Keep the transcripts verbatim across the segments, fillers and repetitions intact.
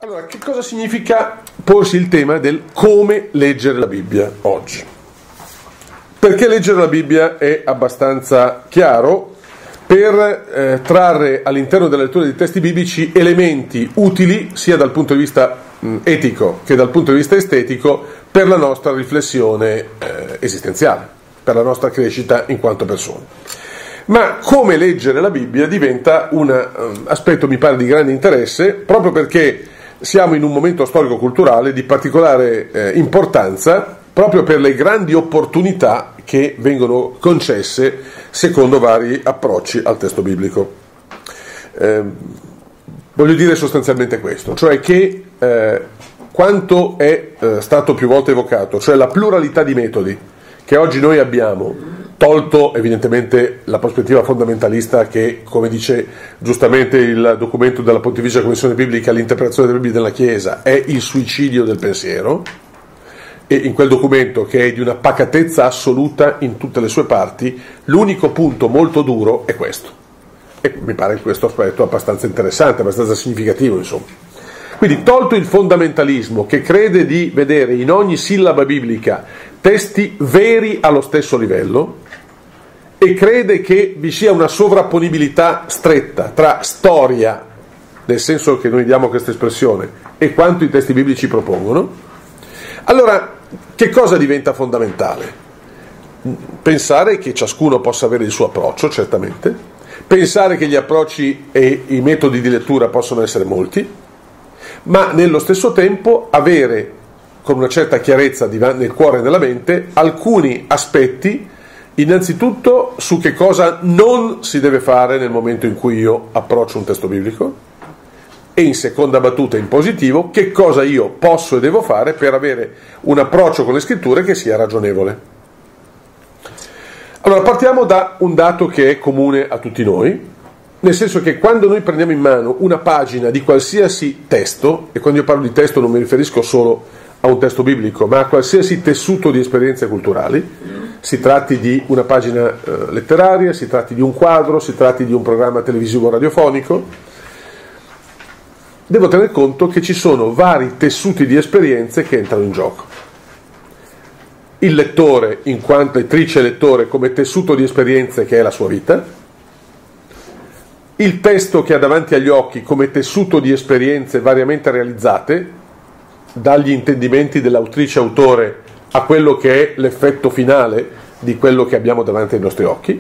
Allora, che cosa significa porsi il tema del come leggere la Bibbia oggi? Perché leggere la Bibbia è abbastanza chiaro per eh, trarre all'interno della lettura dei testi biblici elementi utili sia dal punto di vista mh, etico che dal punto di vista estetico per la nostra riflessione eh, esistenziale, per la nostra crescita in quanto persone. Ma come leggere la Bibbia diventa un um, aspetto, mi pare, di grande interesse, proprio perché siamo in un momento storico-culturale di particolare eh, importanza, proprio per le grandi opportunità che vengono concesse secondo vari approcci al testo biblico. Eh, voglio dire sostanzialmente questo, cioè che eh, quanto è eh, stato più volte evocato, cioè la pluralità di metodi che oggi noi abbiamo, tolto evidentemente la prospettiva fondamentalista che, come dice giustamente il documento della Pontificia Commissione Biblica, l'interpretazione della Bibbia della Chiesa è il suicidio del pensiero, e in quel documento, che è di una pacatezza assoluta in tutte le sue parti, l'unico punto molto duro è questo, e mi pare questo aspetto abbastanza interessante, abbastanza significativo, insomma. Quindi, tolto il fondamentalismo che crede di vedere in ogni sillaba biblica testi veri allo stesso livello e crede che vi sia una sovrapponibilità stretta tra storia, nel senso che noi diamo questa espressione, e quanto i testi biblici propongono, allora che cosa diventa fondamentale? Pensare che ciascuno possa avere il suo approccio, certamente, pensare che gli approcci e i metodi di lettura possono essere molti, ma nello stesso tempo avere con una certa chiarezza nel cuore e nella mente alcuni aspetti, innanzitutto su che cosa non si deve fare nel momento in cui io approccio un testo biblico, e in seconda battuta, in positivo, che cosa io posso e devo fare per avere un approccio con le scritture che sia ragionevole. Allora, partiamo da un dato che è comune a tutti noi, nel senso che quando noi prendiamo in mano una pagina di qualsiasi testo, e quando io parlo di testo non mi riferisco solo a un testo biblico, ma a qualsiasi tessuto di esperienze culturali, si tratti di una pagina eh, letteraria, si tratti di un quadro, si tratti di un programma televisivo o radiofonico, devo tener conto che ci sono vari tessuti di esperienze che entrano in gioco. Il lettore, in quanto lettrice e lettore, come tessuto di esperienze che è la sua vita, il testo che ha davanti agli occhi come tessuto di esperienze variamente realizzate, dagli intendimenti dell'autrice-autore a quello che è l'effetto finale di quello che abbiamo davanti ai nostri occhi,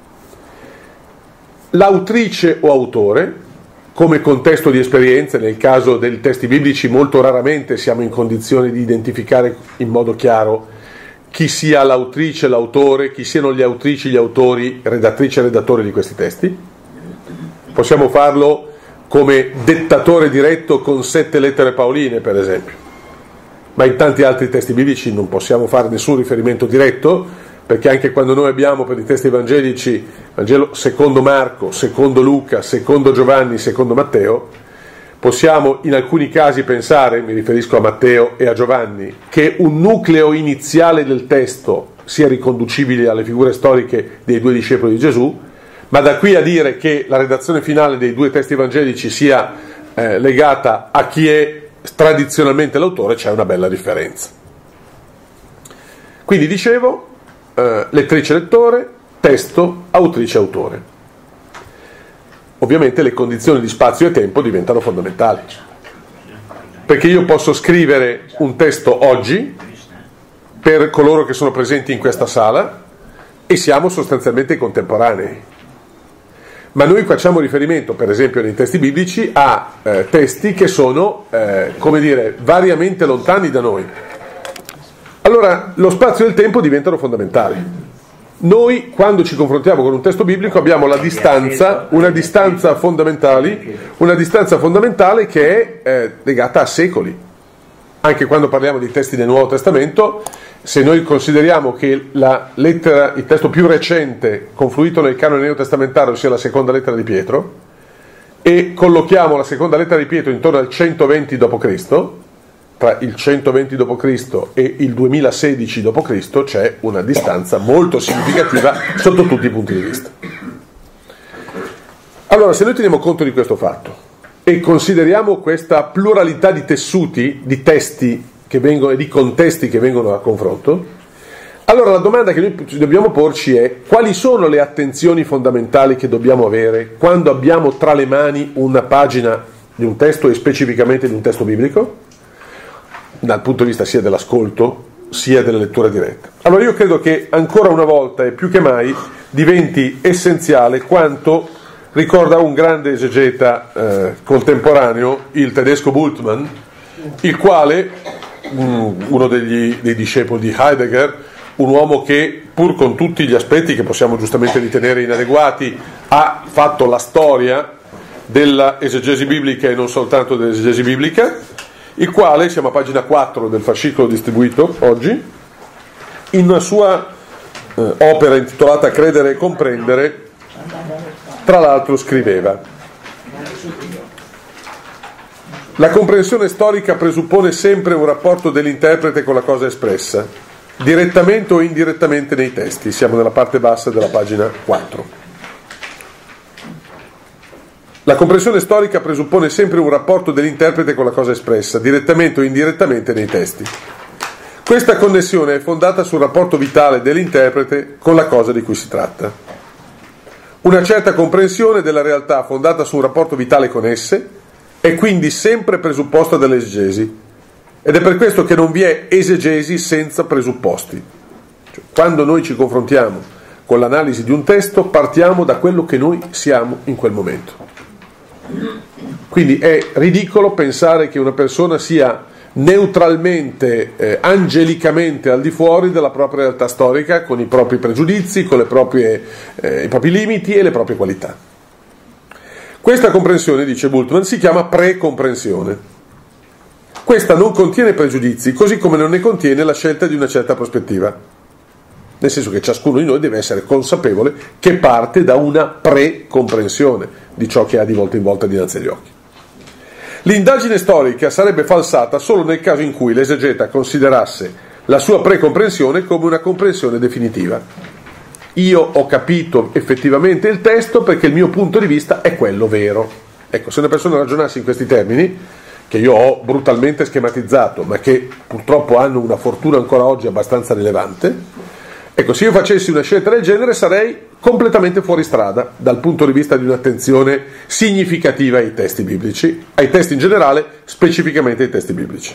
l'autrice o autore come contesto di esperienze. Nel caso dei testi biblici molto raramente siamo in condizione di identificare in modo chiaro chi sia l'autrice, l'autore, chi siano gli autrici, gli autori, redattrice e redattore di questi testi. Possiamo farlo come dettatore diretto con sette lettere paoline, per esempio, ma in tanti altri testi biblici non possiamo fare nessun riferimento diretto, perché anche quando noi abbiamo per i testi evangelici Vangelo secondo Marco, secondo Luca, secondo Giovanni, secondo Matteo, possiamo in alcuni casi pensare, mi riferisco a Matteo e a Giovanni, che un nucleo iniziale del testo sia riconducibile alle figure storiche dei due discepoli di Gesù, ma da qui a dire che la redazione finale dei due testi evangelici sia eh, legata a chi è tradizionalmente l'autore, c'è una bella differenza. Quindi dicevo, eh, lettrice-lettore, testo, autrice-autore. Ovviamente le condizioni di spazio e tempo diventano fondamentali, perché io posso scrivere un testo oggi per coloro che sono presenti in questa sala e siamo sostanzialmente contemporanei. Ma noi facciamo riferimento, per esempio nei testi biblici, a eh, testi che sono, eh, come dire, variamente lontani da noi. Allora, lo spazio e il tempo diventano fondamentali. Noi, quando ci confrontiamo con un testo biblico, abbiamo la distanza, una distanza fondamentale, una distanza fondamentale che è eh, legata a secoli. Anche quando parliamo di testi del Nuovo Testamento, se noi consideriamo che la lettera, il testo più recente confluito nel canone neotestamentario sia la seconda lettera di Pietro, e collochiamo la seconda lettera di Pietro intorno al centoventi dopo Cristo, tra il centoventi dopo Cristo e il duemilasedici dopo Cristo c'è una distanza molto significativa sotto tutti i punti di vista. Allora, se noi teniamo conto di questo fatto e consideriamo questa pluralità di tessuti, di testi che vengono, e di contesti che vengono a confronto, allora la domanda che noi dobbiamo porci è: quali sono le attenzioni fondamentali che dobbiamo avere quando abbiamo tra le mani una pagina di un testo, e specificamente di un testo biblico, dal punto di vista sia dell'ascolto sia della lettura diretta? Allora io credo che ancora una volta e più che mai diventi essenziale quanto ricorda un grande esegeta eh, contemporaneo, il tedesco Bultmann, il quale, um, uno degli, dei discepoli di Heidegger, un uomo che, pur con tutti gli aspetti che possiamo giustamente ritenere inadeguati, ha fatto la storia della esegesi biblica e non soltanto dell'esegesi biblica, il quale, siamo a pagina quattro del fascicolo distribuito oggi, in una sua eh, opera intitolata Credere e comprendere, tra l'altro scriveva: la comprensione storica presuppone sempre un rapporto dell'interprete con la cosa espressa, direttamente o indirettamente nei testi. Siamo nella parte bassa della pagina quattro. La comprensione storica presuppone sempre un rapporto dell'interprete con la cosa espressa, direttamente o indirettamente nei testi. Questa connessione è fondata sul rapporto vitale dell'interprete con la cosa di cui si tratta. Una certa comprensione della realtà fondata su un rapporto vitale con esse è quindi sempre presupposta dall'esegesi, ed è per questo che non vi è esegesi senza presupposti. Cioè, quando noi ci confrontiamo con l'analisi di un testo, partiamo da quello che noi siamo in quel momento. Quindi è ridicolo pensare che una persona sia neutralmente, eh, angelicamente al di fuori della propria realtà storica, con i propri pregiudizi, con le proprie, eh, i propri limiti e le proprie qualità. Questa comprensione, dice Bultmann, si chiama pre-comprensione. Questa non contiene pregiudizi, così come non ne contiene la scelta di una certa prospettiva. Nel senso che ciascuno di noi deve essere consapevole che parte da una pre-comprensione di ciò che ha di volta in volta dinanzi agli occhi. L'indagine storica sarebbe falsata solo nel caso in cui l'esegeta considerasse la sua pre-comprensione come una comprensione definitiva. Io ho capito effettivamente il testo perché il mio punto di vista è quello vero. Ecco, se una persona ragionasse in questi termini, che io ho brutalmente schematizzato, ma che purtroppo hanno una fortuna ancora oggi abbastanza rilevante, ecco, se io facessi una scelta del genere sarei completamente fuori strada dal punto di vista di un'attenzione significativa ai testi biblici, ai testi in generale, specificamente ai testi biblici.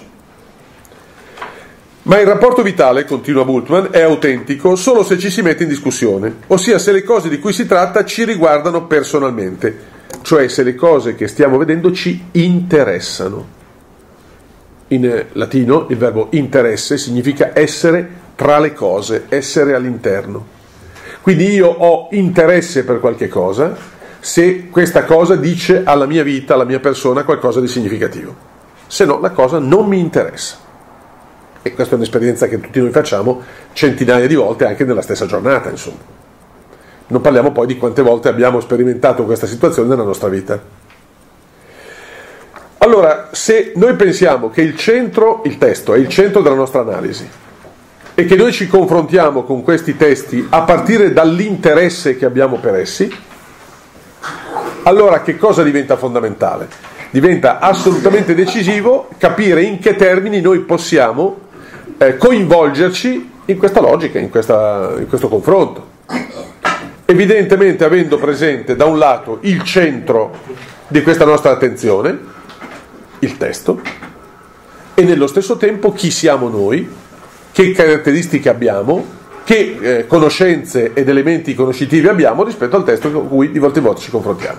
Ma il rapporto vitale, continua Bultmann, è autentico solo se ci si mette in discussione, ossia se le cose di cui si tratta ci riguardano personalmente, cioè se le cose che stiamo vedendo ci interessano. In latino il verbo interesse significa essere tra le cose, essere all'interno. Quindi io ho interesse per qualche cosa se questa cosa dice alla mia vita, alla mia persona qualcosa di significativo. Se no la cosa non mi interessa. E questa è un'esperienza che tutti noi facciamo centinaia di volte anche nella stessa giornata, insomma. Non parliamo poi di quante volte abbiamo sperimentato questa situazione nella nostra vita. Allora, se noi pensiamo che il centro, il testo, è il centro della nostra analisi e che noi ci confrontiamo con questi testi a partire dall'interesse che abbiamo per essi, allora che cosa diventa fondamentale? Diventa assolutamente decisivo capire in che termini noi possiamo eh, coinvolgerci in questa logica, in, questa, in questo confronto. Evidentemente avendo presente da un lato il centro di questa nostra attenzione, il testo, e nello stesso tempo chi siamo noi, che caratteristiche abbiamo, che eh, conoscenze ed elementi conoscitivi abbiamo rispetto al testo con cui di volta in volta ci confrontiamo.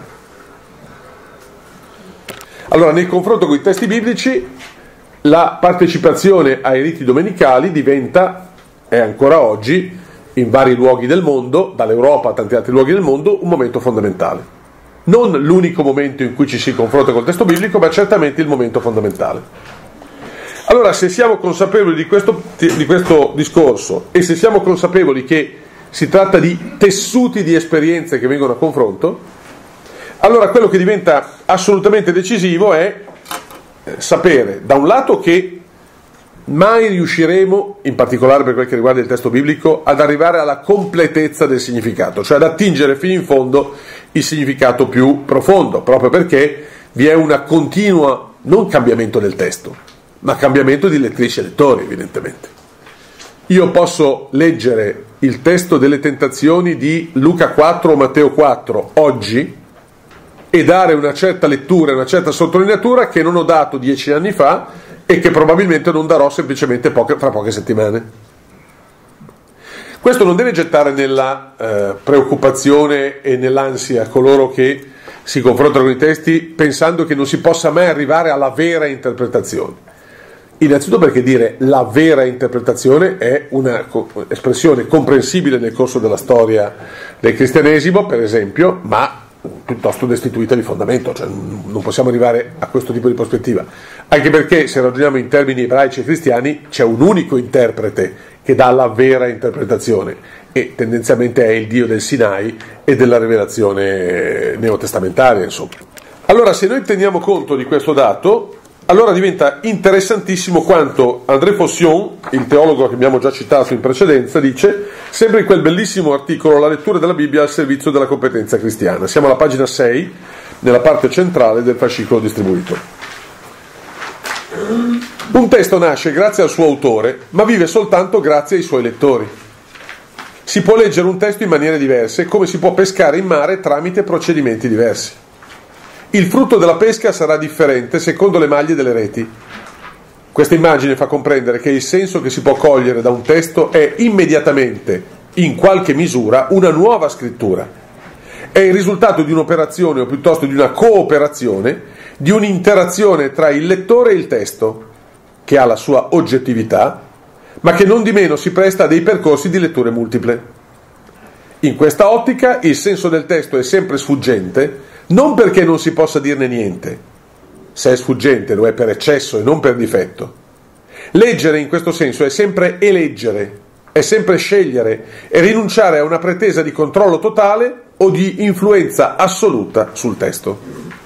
Allora, nel confronto con i testi biblici, la partecipazione ai riti domenicali diventa, è ancora oggi, in vari luoghi del mondo, dall'Europa a tanti altri luoghi del mondo, un momento fondamentale. Non l'unico momento in cui ci si confronta col testo biblico, ma certamente il momento fondamentale. Allora, se siamo consapevoli di questo, di questo discorso e se siamo consapevoli che si tratta di tessuti di esperienze che vengono a confronto, allora quello che diventa assolutamente decisivo è sapere, da un lato, che mai riusciremo, in particolare per quel che riguarda il testo biblico, ad arrivare alla completezza del significato, cioè ad attingere fino in fondo il significato più profondo, proprio perché vi è una continua, non cambiamento del testo, ma cambiamento di lettrici e lettori, evidentemente. Io posso leggere il testo delle tentazioni di Luca quattro o Matteo quattro oggi e dare una certa lettura, una certa sottolineatura che non ho dato dieci anni fa e che probabilmente non darò semplicemente poche, fra poche settimane. Questo non deve gettare nella eh, preoccupazione e nell'ansia coloro che si confrontano con i testi pensando che non si possa mai arrivare alla vera interpretazione. Innanzitutto perché dire la vera interpretazione è un'espressione comprensibile nel corso della storia del cristianesimo, per esempio, ma piuttosto destituita di fondamento, cioè non possiamo arrivare a questo tipo di prospettiva, anche perché se ragioniamo in termini ebraici e cristiani c'è un unico interprete che dà la vera interpretazione e tendenzialmente è il Dio del Sinai e della rivelazione neotestamentaria, insomma. Allora, se noi teniamo conto di questo dato, allora diventa interessantissimo quanto André Faution, il teologo che abbiamo già citato in precedenza, dice sempre in quel bellissimo articolo La lettura della Bibbia al servizio della competenza cristiana. Siamo alla pagina sei, nella parte centrale del fascicolo distribuito. Un testo nasce grazie al suo autore, ma vive soltanto grazie ai suoi lettori. Si può leggere un testo in maniere diverse, come si può pescare in mare tramite procedimenti diversi. Il frutto della pesca sarà differente secondo le maglie delle reti. Questa immagine fa comprendere che il senso che si può cogliere da un testo è immediatamente, in qualche misura, una nuova scrittura. È il risultato di un'operazione o piuttosto di una cooperazione, di un'interazione tra il lettore e il testo, che ha la sua oggettività, ma che non di meno si presta a dei percorsi di letture multiple. In questa ottica il senso del testo è sempre sfuggente, non perché non si possa dirne niente. Se è sfuggente lo è per eccesso e non per difetto. Leggere in questo senso è sempre eleggere, è sempre scegliere e rinunciare a una pretesa di controllo totale o di influenza assoluta sul testo.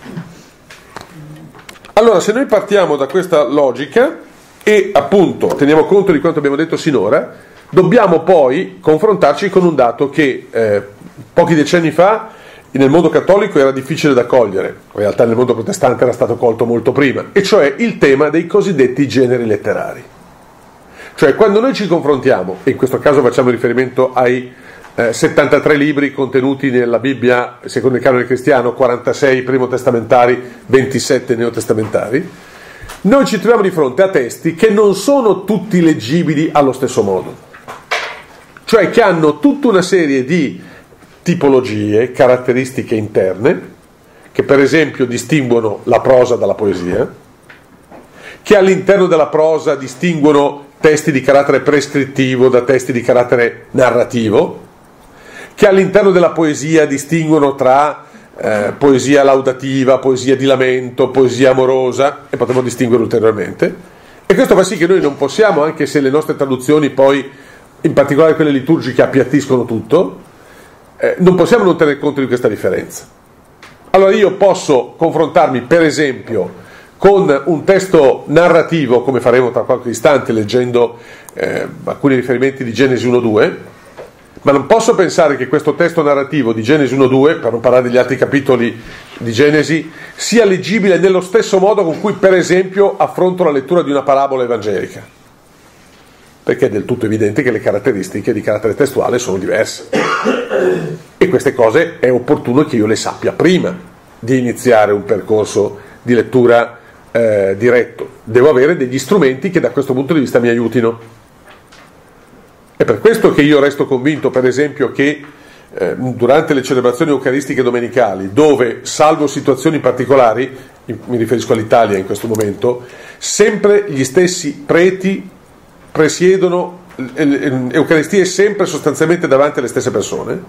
Allora, se noi partiamo da questa logica e appunto teniamo conto di quanto abbiamo detto sinora, dobbiamo poi confrontarci con un dato che eh, pochi decenni fa nel mondo cattolico era difficile da cogliere, in realtà nel mondo protestante era stato colto molto prima, e cioè il tema dei cosiddetti generi letterari. Cioè, quando noi ci confrontiamo, e in questo caso facciamo riferimento ai eh, settantatré libri contenuti nella Bibbia secondo il canone cristiano, quarantasei primo testamentari, ventisette neotestamentari, noi ci troviamo di fronte a testi che non sono tutti leggibili allo stesso modo, cioè che hanno tutta una serie di tipologie, caratteristiche interne, che per esempio distinguono la prosa dalla poesia, che all'interno della prosa distinguono testi di carattere prescrittivo da testi di carattere narrativo, che all'interno della poesia distinguono tra eh, poesia laudativa, poesia di lamento, poesia amorosa, e potremmo distinguere ulteriormente. E questo fa sì che noi non possiamo, anche se le nostre traduzioni poi, in particolare quelle liturgiche, appiattiscono tutto, eh, non possiamo non tener conto di questa differenza. Allora io posso confrontarmi, per esempio, con un testo narrativo, come faremo tra qualche istante leggendo eh, alcuni riferimenti di Genesi uno due, ma non posso pensare che questo testo narrativo di Genesi uno due, per non parlare degli altri capitoli di Genesi, sia leggibile nello stesso modo con cui, per esempio, affronto la lettura di una parabola evangelica, perché è del tutto evidente che le caratteristiche di carattere testuale sono diverse, e queste cose è opportuno che io le sappia prima di iniziare un percorso di lettura Eh, diretto. Devo avere degli strumenti che da questo punto di vista mi aiutino. È per questo che io resto convinto, per esempio, che eh, durante le celebrazioni eucaristiche domenicali, dove, salvo situazioni particolari, mi riferisco all'Italia in questo momento, sempre gli stessi preti presiedono Eucaristie sempre sostanzialmente davanti alle stesse persone,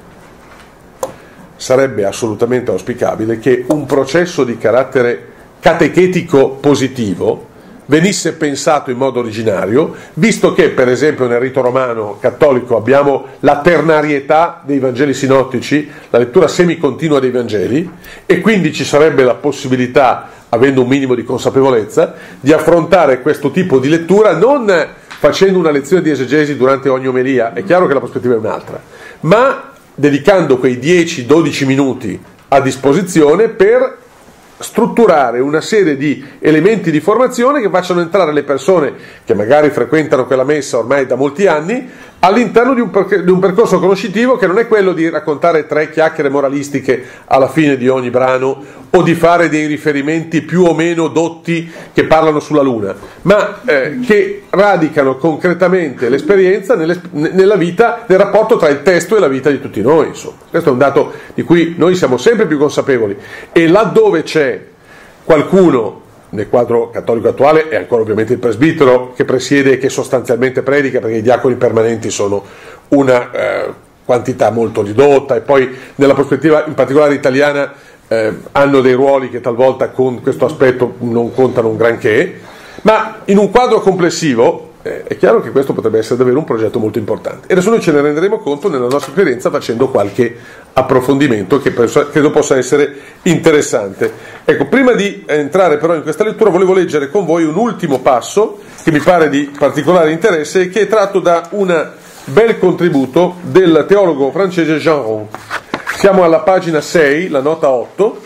sarebbe assolutamente auspicabile che un processo di carattere catechetico positivo venisse pensato in modo originario, visto che per esempio nel rito romano cattolico abbiamo la ternarietà dei Vangeli sinottici, la lettura semicontinua dei Vangeli, e quindi ci sarebbe la possibilità, avendo un minimo di consapevolezza, di affrontare questo tipo di lettura non facendo una lezione di esegesi durante ogni omelia, è chiaro che la prospettiva è un'altra, ma dedicando quei dieci dodici minuti a disposizione per strutturare una serie di elementi di formazione che facciano entrare le persone che magari frequentano quella messa ormai da molti anni all'interno di un, per- di un percorso conoscitivo che non è quello di raccontare tre chiacchiere moralistiche alla fine di ogni brano o di fare dei riferimenti più o meno dotti che parlano sulla luna, ma eh, che radicano concretamente l'esperienza nelle, nella vita, nel rapporto tra il testo e la vita di tutti noi. Insomma. Questo è un dato di cui noi siamo sempre più consapevoli, e laddove c'è qualcuno nel quadro cattolico attuale, è ancora ovviamente il presbitero che presiede e che sostanzialmente predica, perché i diaconi permanenti sono una eh, quantità molto ridotta, e poi nella prospettiva in particolare italiana eh, hanno dei ruoli che talvolta con questo aspetto non contano un granché, ma in un quadro complessivo eh, è chiaro che questo potrebbe essere davvero un progetto molto importante, e adesso noi ce ne renderemo conto nella nostra esperienza facendo qualche approfondimento che penso, credo possa essere interessante. Ecco, prima di entrare però in questa lettura volevo leggere con voi un ultimo passo che mi pare di particolare interesse e che è tratto da un bel contributo del teologo francese Jean Rond. Siamo alla pagina sei, la nota otto.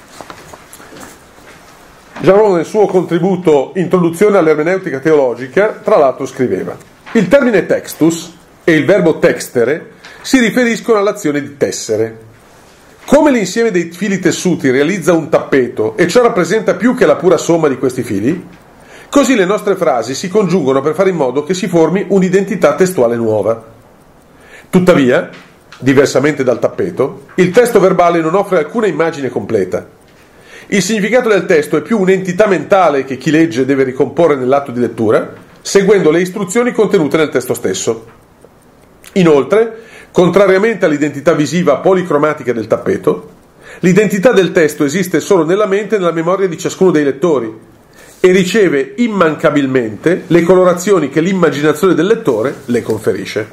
Jean Rond nel suo contributo Introduzione all'ermeneutica teologica tra l'altro scriveva: il termine textus e il verbo textere si riferiscono all'azione di tessere. Come l'insieme dei fili tessuti realizza un tappeto e ciò rappresenta più che la pura somma di questi fili, così le nostre frasi si congiungono per fare in modo che si formi un'identità testuale nuova. Tuttavia, diversamente dal tappeto, il testo verbale non offre alcuna immagine completa. Il significato del testo è più un'entità mentale che chi legge deve ricomporre nell'atto di lettura, seguendo le istruzioni contenute nel testo stesso. Inoltre, contrariamente all'identità visiva policromatica del tappeto, l'identità del testo esiste solo nella mente e nella memoria di ciascuno dei lettori e riceve immancabilmente le colorazioni che l'immaginazione del lettore le conferisce.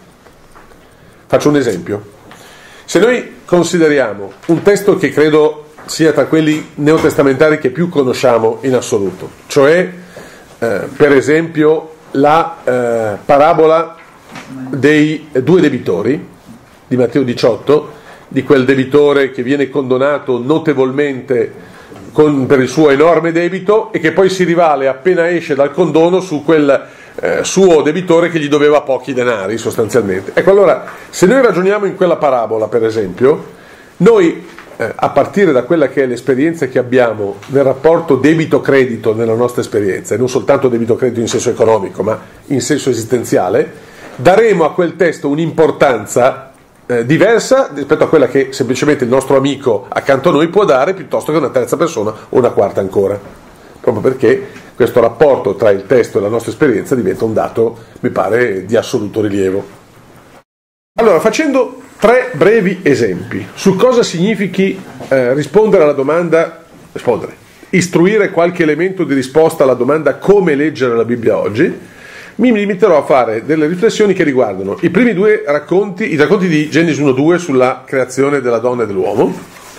Faccio un esempio. Se noi consideriamo un testo che credo sia tra quelli neotestamentari che più conosciamo in assoluto, cioè eh, per esempio la eh, parabola dei due debitori di Matteo diciotto, di quel debitore che viene condonato notevolmente con, per il suo enorme debito e che poi si rivale appena esce dal condono su quel eh, suo debitore che gli doveva pochi denari sostanzialmente. Ecco, allora se noi ragioniamo in quella parabola, per esempio, noi eh, a partire da quella che è l'esperienza che abbiamo nel rapporto debito-credito nella nostra esperienza, e non soltanto debito-credito in senso economico ma in senso esistenziale, daremo a quel testo un'importanza eh, diversa rispetto a quella che semplicemente il nostro amico accanto a noi può dare, piuttosto che una terza persona o una quarta ancora, proprio perché questo rapporto tra il testo e la nostra esperienza diventa un dato, mi pare, di assoluto rilievo. Allora, facendo tre brevi esempi su cosa significhi eh, rispondere alla domanda, rispondere, istruire qualche elemento di risposta alla domanda come leggere la Bibbia oggi, mi limiterò a fare delle riflessioni che riguardano i primi due racconti, i racconti di Genesi uno due sulla creazione della donna e dell'uomo,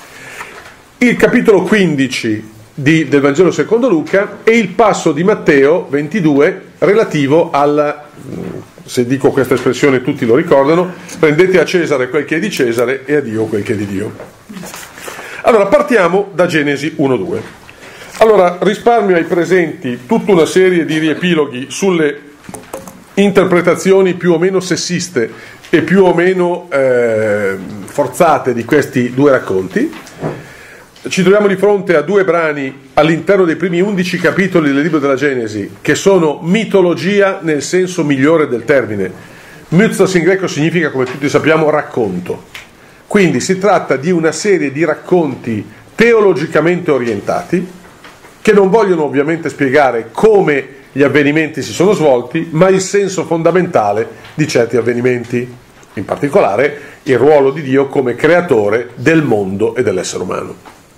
il capitolo quindici di, del Vangelo secondo Luca e il passo di Matteo ventidue relativo al, se dico questa espressione tutti lo ricordano, prendete a Cesare quel che è di Cesare e a Dio quel che è di Dio. Allora partiamo da Genesi uno due. Allora risparmio ai presenti tutta una serie di riepiloghi sulle interpretazioni più o meno sessiste e più o meno eh, forzate di questi due racconti. Ci troviamo di fronte a due brani all'interno dei primi undici capitoli del libro della Genesi che sono mitologia nel senso migliore del termine. Mythos in greco significa, come tutti sappiamo, racconto. Quindi si tratta di una serie di racconti teologicamente orientati che non vogliono ovviamente spiegare come gli avvenimenti si sono svolti, ma il senso fondamentale di certi avvenimenti, in particolare il ruolo di Dio come creatore del mondo e dell'essere umano.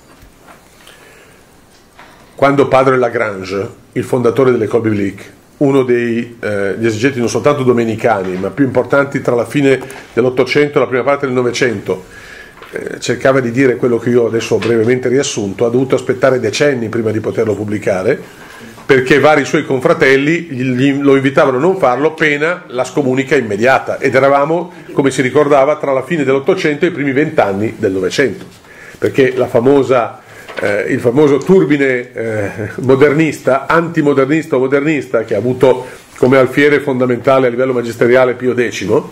Quando padre Lagrange, il fondatore dell'École biblique, uno degli eh, esegeti non soltanto domenicani, ma più importanti tra la fine dell'Ottocento e la prima parte del Novecento, eh, cercava di dire quello che io adesso ho brevemente riassunto, ha dovuto aspettare decenni prima di poterlo pubblicare, perché vari suoi confratelli gli, lo invitavano a non farlo pena la scomunica immediata, ed eravamo, come si ricordava, tra la fine dell'Ottocento e i primi vent'anni del Novecento, perché la famosa eh, il famoso turbine eh, modernista, antimodernista o modernista, che ha avuto come alfiere fondamentale a livello magisteriale Pio X,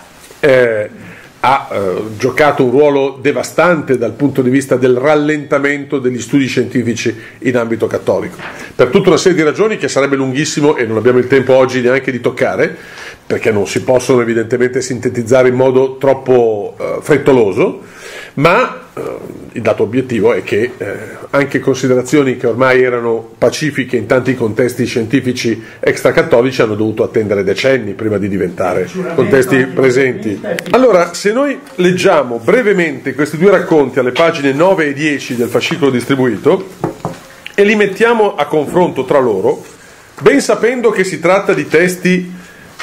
eh, ha eh, giocato un ruolo devastante dal punto di vista del rallentamento degli studi scientifici in ambito cattolico, per tutta una serie di ragioni che sarebbe lunghissimo e non abbiamo il tempo oggi neanche di toccare, perché non si possono evidentemente sintetizzare in modo troppo eh, frettoloso, ma eh, il dato obiettivo è che eh, anche considerazioni che ormai erano pacifiche in tanti contesti scientifici extracattolici hanno dovuto attendere decenni prima di diventare contesti presenti. Allora, se noi leggiamo brevemente questi due racconti alle pagine nove e dieci del fascicolo distribuito e li mettiamo a confronto tra loro, ben sapendo che si tratta di testi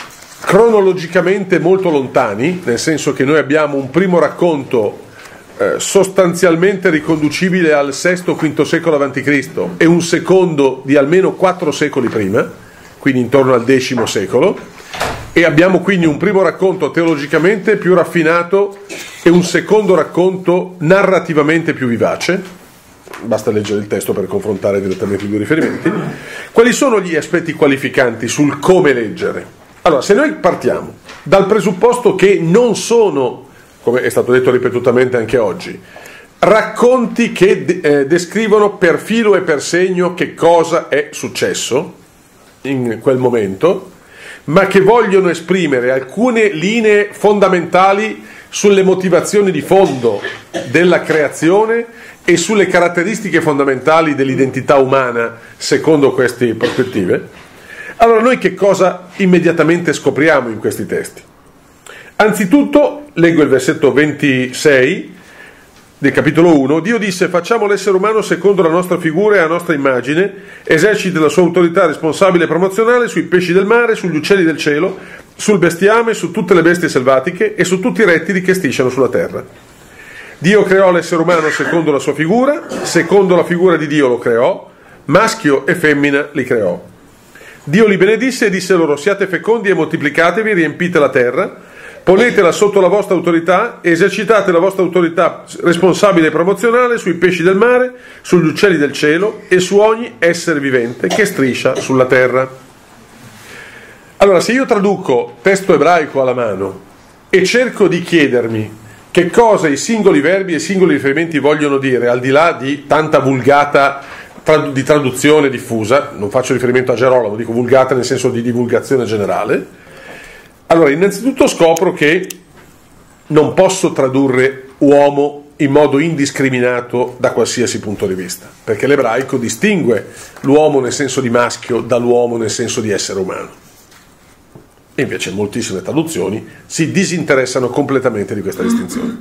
cronologicamente molto lontani, nel senso che noi abbiamo un primo racconto eh, sostanzialmente riconducibile al sesto quinto secolo avanti Cristo e un secondo di almeno quattro secoli prima, quindi intorno al decimo secolo, e abbiamo quindi un primo racconto teologicamente più raffinato e un secondo racconto narrativamente più vivace. Basta leggere il testo per confrontare direttamente i due riferimenti. Quali sono gli aspetti qualificanti sul come leggere? Allora, se noi partiamo dal presupposto che non sono, come è stato detto ripetutamente anche oggi, racconti che eh, descrivono per filo e per segno che cosa è successo in quel momento, ma che vogliono esprimere alcune linee fondamentali sulle motivazioni di fondo della creazione e sulle caratteristiche fondamentali dell'identità umana secondo queste prospettive, allora noi che cosa immediatamente scopriamo in questi testi? Anzitutto, leggo il versetto ventisei del capitolo uno: Dio disse: facciamo l'essere umano secondo la nostra figura e a nostra immagine, eserciti la sua autorità responsabile e promozionale sui pesci del mare, sugli uccelli del cielo, sul bestiame, su tutte le bestie selvatiche e su tutti i rettili che strisciano sulla terra. Dio creò l'essere umano secondo la sua figura, secondo la figura di Dio lo creò, maschio e femmina li creò. Dio li benedisse e disse loro: siate fecondi e moltiplicatevi, riempite la terra, ponetela sotto la vostra autorità e esercitate la vostra autorità responsabile e promozionale sui pesci del mare, sugli uccelli del cielo e su ogni essere vivente che striscia sulla terra. Allora, se io traduco testo ebraico alla mano e cerco di chiedermi che cosa i singoli verbi e i singoli riferimenti vogliono dire, al di là di tanta vulgata di traduzione diffusa, non faccio riferimento a Gerolamo, dico vulgata nel senso di divulgazione generale, allora innanzitutto scopro che non posso tradurre uomo in modo indiscriminato da qualsiasi punto di vista, perché l'ebraico distingue l'uomo nel senso di maschio dall'uomo nel senso di essere umano. E invece moltissime traduzioni si disinteressano completamente di questa distinzione.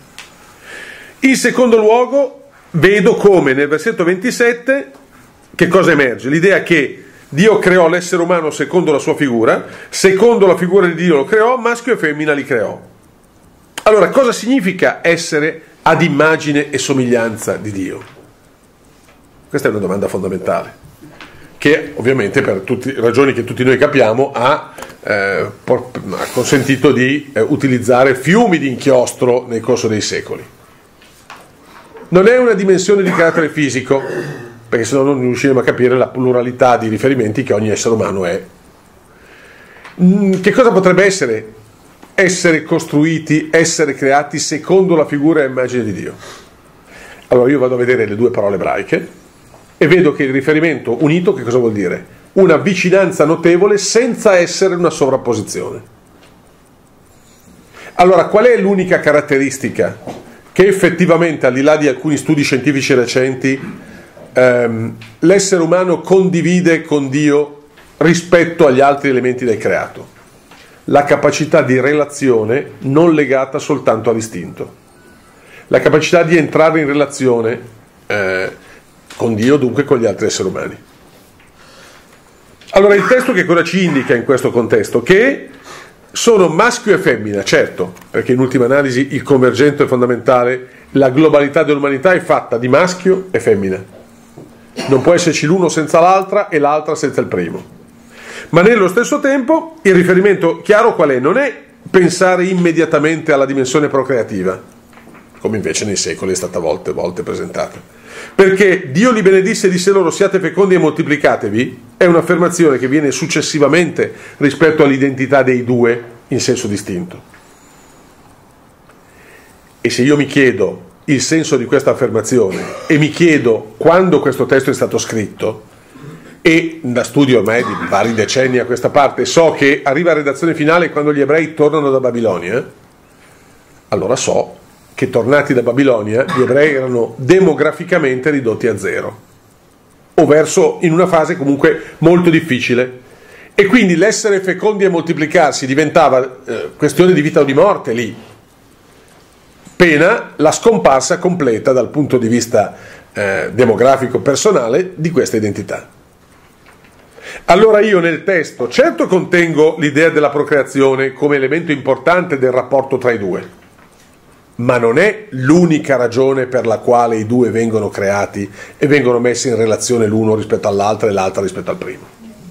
In secondo luogo, vedo come nel versetto ventisette che cosa emerge? L'idea che Dio creò l'essere umano secondo la sua figura, secondo la figura di Dio lo creò, maschio e femmina li creò. Allora, cosa significa essere ad immagine e somiglianza di Dio? Questa è una domanda fondamentale, che ovviamente per tutte ragioni che tutti noi capiamo ha, eh, ha consentito di eh, utilizzare fiumi di inchiostro nel corso dei secoli. Non è una dimensione di carattere fisico, perché sennò non riusciremo a capire la pluralità di riferimenti che ogni essere umano è. Che cosa potrebbe essere? Essere costruiti, essere creati secondo la figura e immagine di Dio. Allora io vado a vedere le due parole ebraiche e vedo che il riferimento unito che cosa vuol dire? Una vicinanza notevole senza essere una sovrapposizione. Allora qual è l'unica caratteristica che effettivamente, al di là di alcuni studi scientifici recenti, ehm, l'essere umano condivide con Dio rispetto agli altri elementi del creato? La capacità di relazione non legata soltanto all'istinto, la capacità di entrare in relazione eh, con Dio, dunque con gli altri esseri umani. Allora il testo che cosa ci indica in questo contesto? Che sono maschio e femmina, certo, perché in ultima analisi il convergente è fondamentale, la globalità dell'umanità è fatta di maschio e femmina, non può esserci l'uno senza l'altra e l'altra senza il primo, ma nello stesso tempo il riferimento chiaro qual è? Non è pensare immediatamente alla dimensione procreativa, come invece nei secoli è stata volte volte presentata, perché Dio li benedisse e disse loro siate fecondi e moltiplicatevi, è un'affermazione che viene successivamente rispetto all'identità dei due in senso distinto. E se io mi chiedo il senso di questa affermazione e mi chiedo quando questo testo è stato scritto, e da studio ormai di vari decenni a questa parte so che arriva a redazione finale quando gli ebrei tornano da Babilonia, allora so che tornati da Babilonia gli ebrei erano demograficamente ridotti a zero, o verso in una fase comunque molto difficile, e quindi l'essere fecondi e moltiplicarsi diventava eh, questione di vita o di morte lì, pena la scomparsa completa dal punto di vista eh, demografico personale di questa identità. Allora io nel testo certo contengo l'idea della procreazione come elemento importante del rapporto tra i due, ma non è l'unica ragione per la quale i due vengono creati e vengono messi in relazione l'uno rispetto all'altro e l'altra rispetto al primo.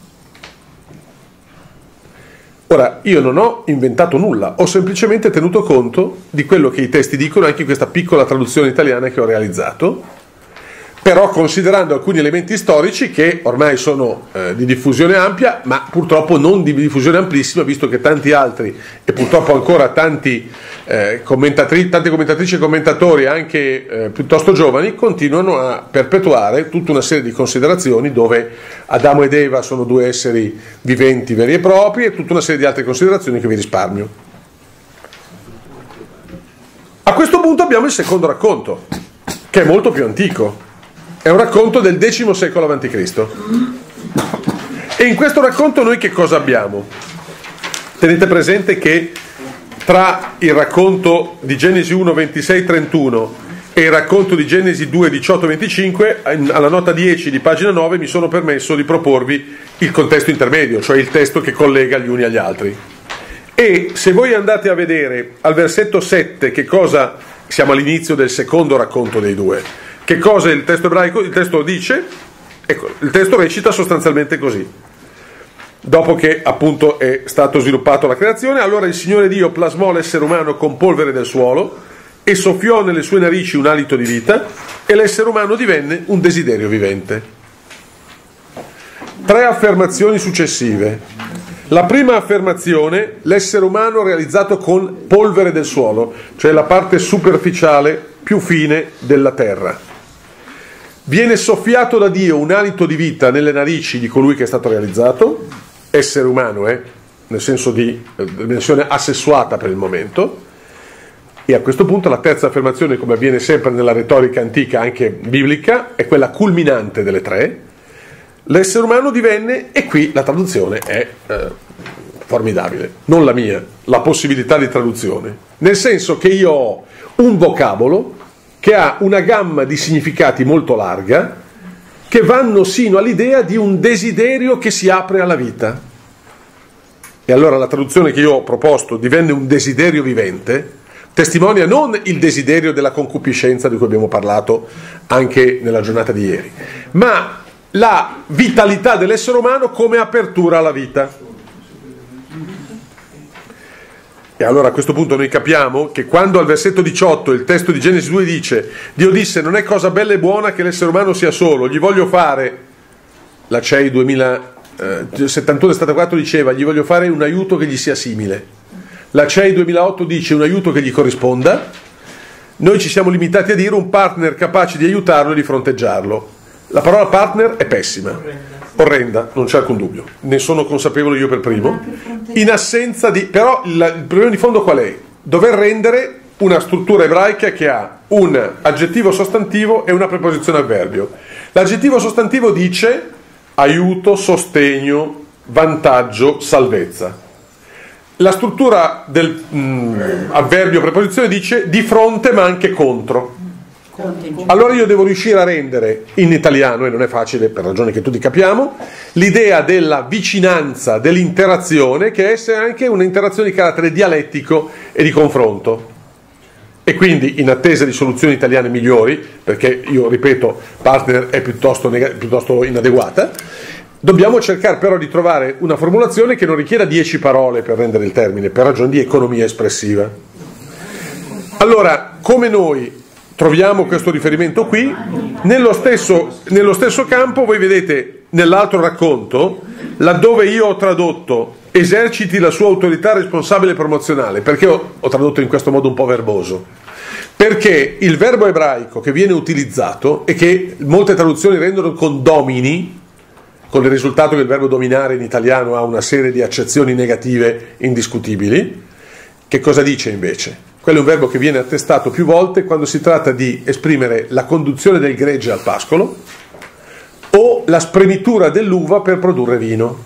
Ora, io non ho inventato nulla, ho semplicemente tenuto conto di quello che i testi dicono anche in questa piccola traduzione italiana che ho realizzato, però considerando alcuni elementi storici che ormai sono eh, di diffusione ampia, ma purtroppo non di diffusione amplissima, visto che tanti altri, e purtroppo ancora tanti eh, commentatrici, tante commentatrici e commentatori, anche eh, piuttosto giovani, continuano a perpetuare tutta una serie di considerazioni dove Adamo ed Eva sono due esseri viventi veri e propri, e tutta una serie di altre considerazioni che vi risparmio. A questo punto abbiamo il secondo racconto, che è molto più antico. È un racconto del decimo secolo avanti Cristo. E in questo racconto noi che cosa abbiamo? Tenete presente che tra il racconto di Genesi uno, ventisei, trentuno e il racconto di Genesi due, diciotto, venticinque, alla nota dieci di pagina nove mi sono permesso di proporvi il contesto intermedio, cioè il testo che collega gli uni agli altri. E se voi andate a vedere al versetto sette, che cosa, siamo all'inizio del secondo racconto dei due, che cosa il testo ebraico, il testo dice? Ecco, il testo recita sostanzialmente così. Dopo che appunto è stato sviluppato la creazione, allora il Signore Dio plasmò l'essere umano con polvere del suolo e soffiò nelle sue narici un alito di vita e l'essere umano divenne un desiderio vivente. Tre affermazioni successive. La prima affermazione, l'essere umano realizzato con polvere del suolo, cioè la parte superficiale più fine della terra. Viene soffiato da Dio un alito di vita nelle narici di colui che è stato realizzato, essere umano, eh, nel senso di eh, dimensione assessuata per il momento. E a questo punto la terza affermazione, come avviene sempre nella retorica antica, anche biblica, è quella culminante delle tre. L'essere umano divenne, e qui la traduzione è eh, formidabile, non la mia, la possibilità di traduzione, nel senso che io ho un vocabolo che ha una gamma di significati molto larga, che vanno sino all'idea di un desiderio che si apre alla vita. E allora la traduzione che io ho proposto, divenne un desiderio vivente, testimonia non il desiderio della concupiscenza di cui abbiamo parlato anche nella giornata di ieri, ma la vitalità dell'essere umano come apertura alla vita. E allora a questo punto noi capiamo che quando al versetto diciotto il testo di Genesi due dice Dio disse non è cosa bella e buona che l'essere umano sia solo, gli voglio fare, la C E I duemilasettantuno settantaquattro diceva gli voglio fare un aiuto che gli sia simile, la C E I duemilaotto dice un aiuto che gli corrisponda, noi ci siamo limitati a dire un partner capace di aiutarlo e di fronteggiarlo. La parola partner è pessima, orrenda, non c'è alcun dubbio, ne sono consapevole io per primo, in assenza di, però il, il problema di fondo qual è? Dover rendere una struttura ebraica che ha un aggettivo sostantivo e una preposizione avverbio. L'aggettivo sostantivo dice aiuto, sostegno, vantaggio, salvezza. La struttura del mh, avverbio preposizione dice di fronte ma anche contro. Allora io devo riuscire a rendere in italiano, e non è facile per ragioni che tutti capiamo, l'idea della vicinanza, dell'interazione, che è anche un'interazione di carattere dialettico e di confronto. E quindi in attesa di soluzioni italiane migliori, perché io ripeto, partner è piuttosto, neg- piuttosto inadeguata, dobbiamo cercare però di trovare una formulazione che non richieda dieci parole per rendere il termine, per ragioni di economia espressiva. Allora, come noi troviamo questo riferimento qui. Nello stesso, nello stesso campo voi vedete nell'altro racconto, laddove io ho tradotto eserciti la sua autorità responsabile e promozionale. Perché ho, ho tradotto in questo modo un po' verboso? Perché il verbo ebraico che viene utilizzato e che molte traduzioni rendono con domini, con il risultato che il verbo dominare in italiano ha una serie di accezioni negative indiscutibili, che cosa dice invece? Quello è un verbo che viene attestato più volte quando si tratta di esprimere la conduzione del gregge al pascolo o la spremitura dell'uva per produrre vino.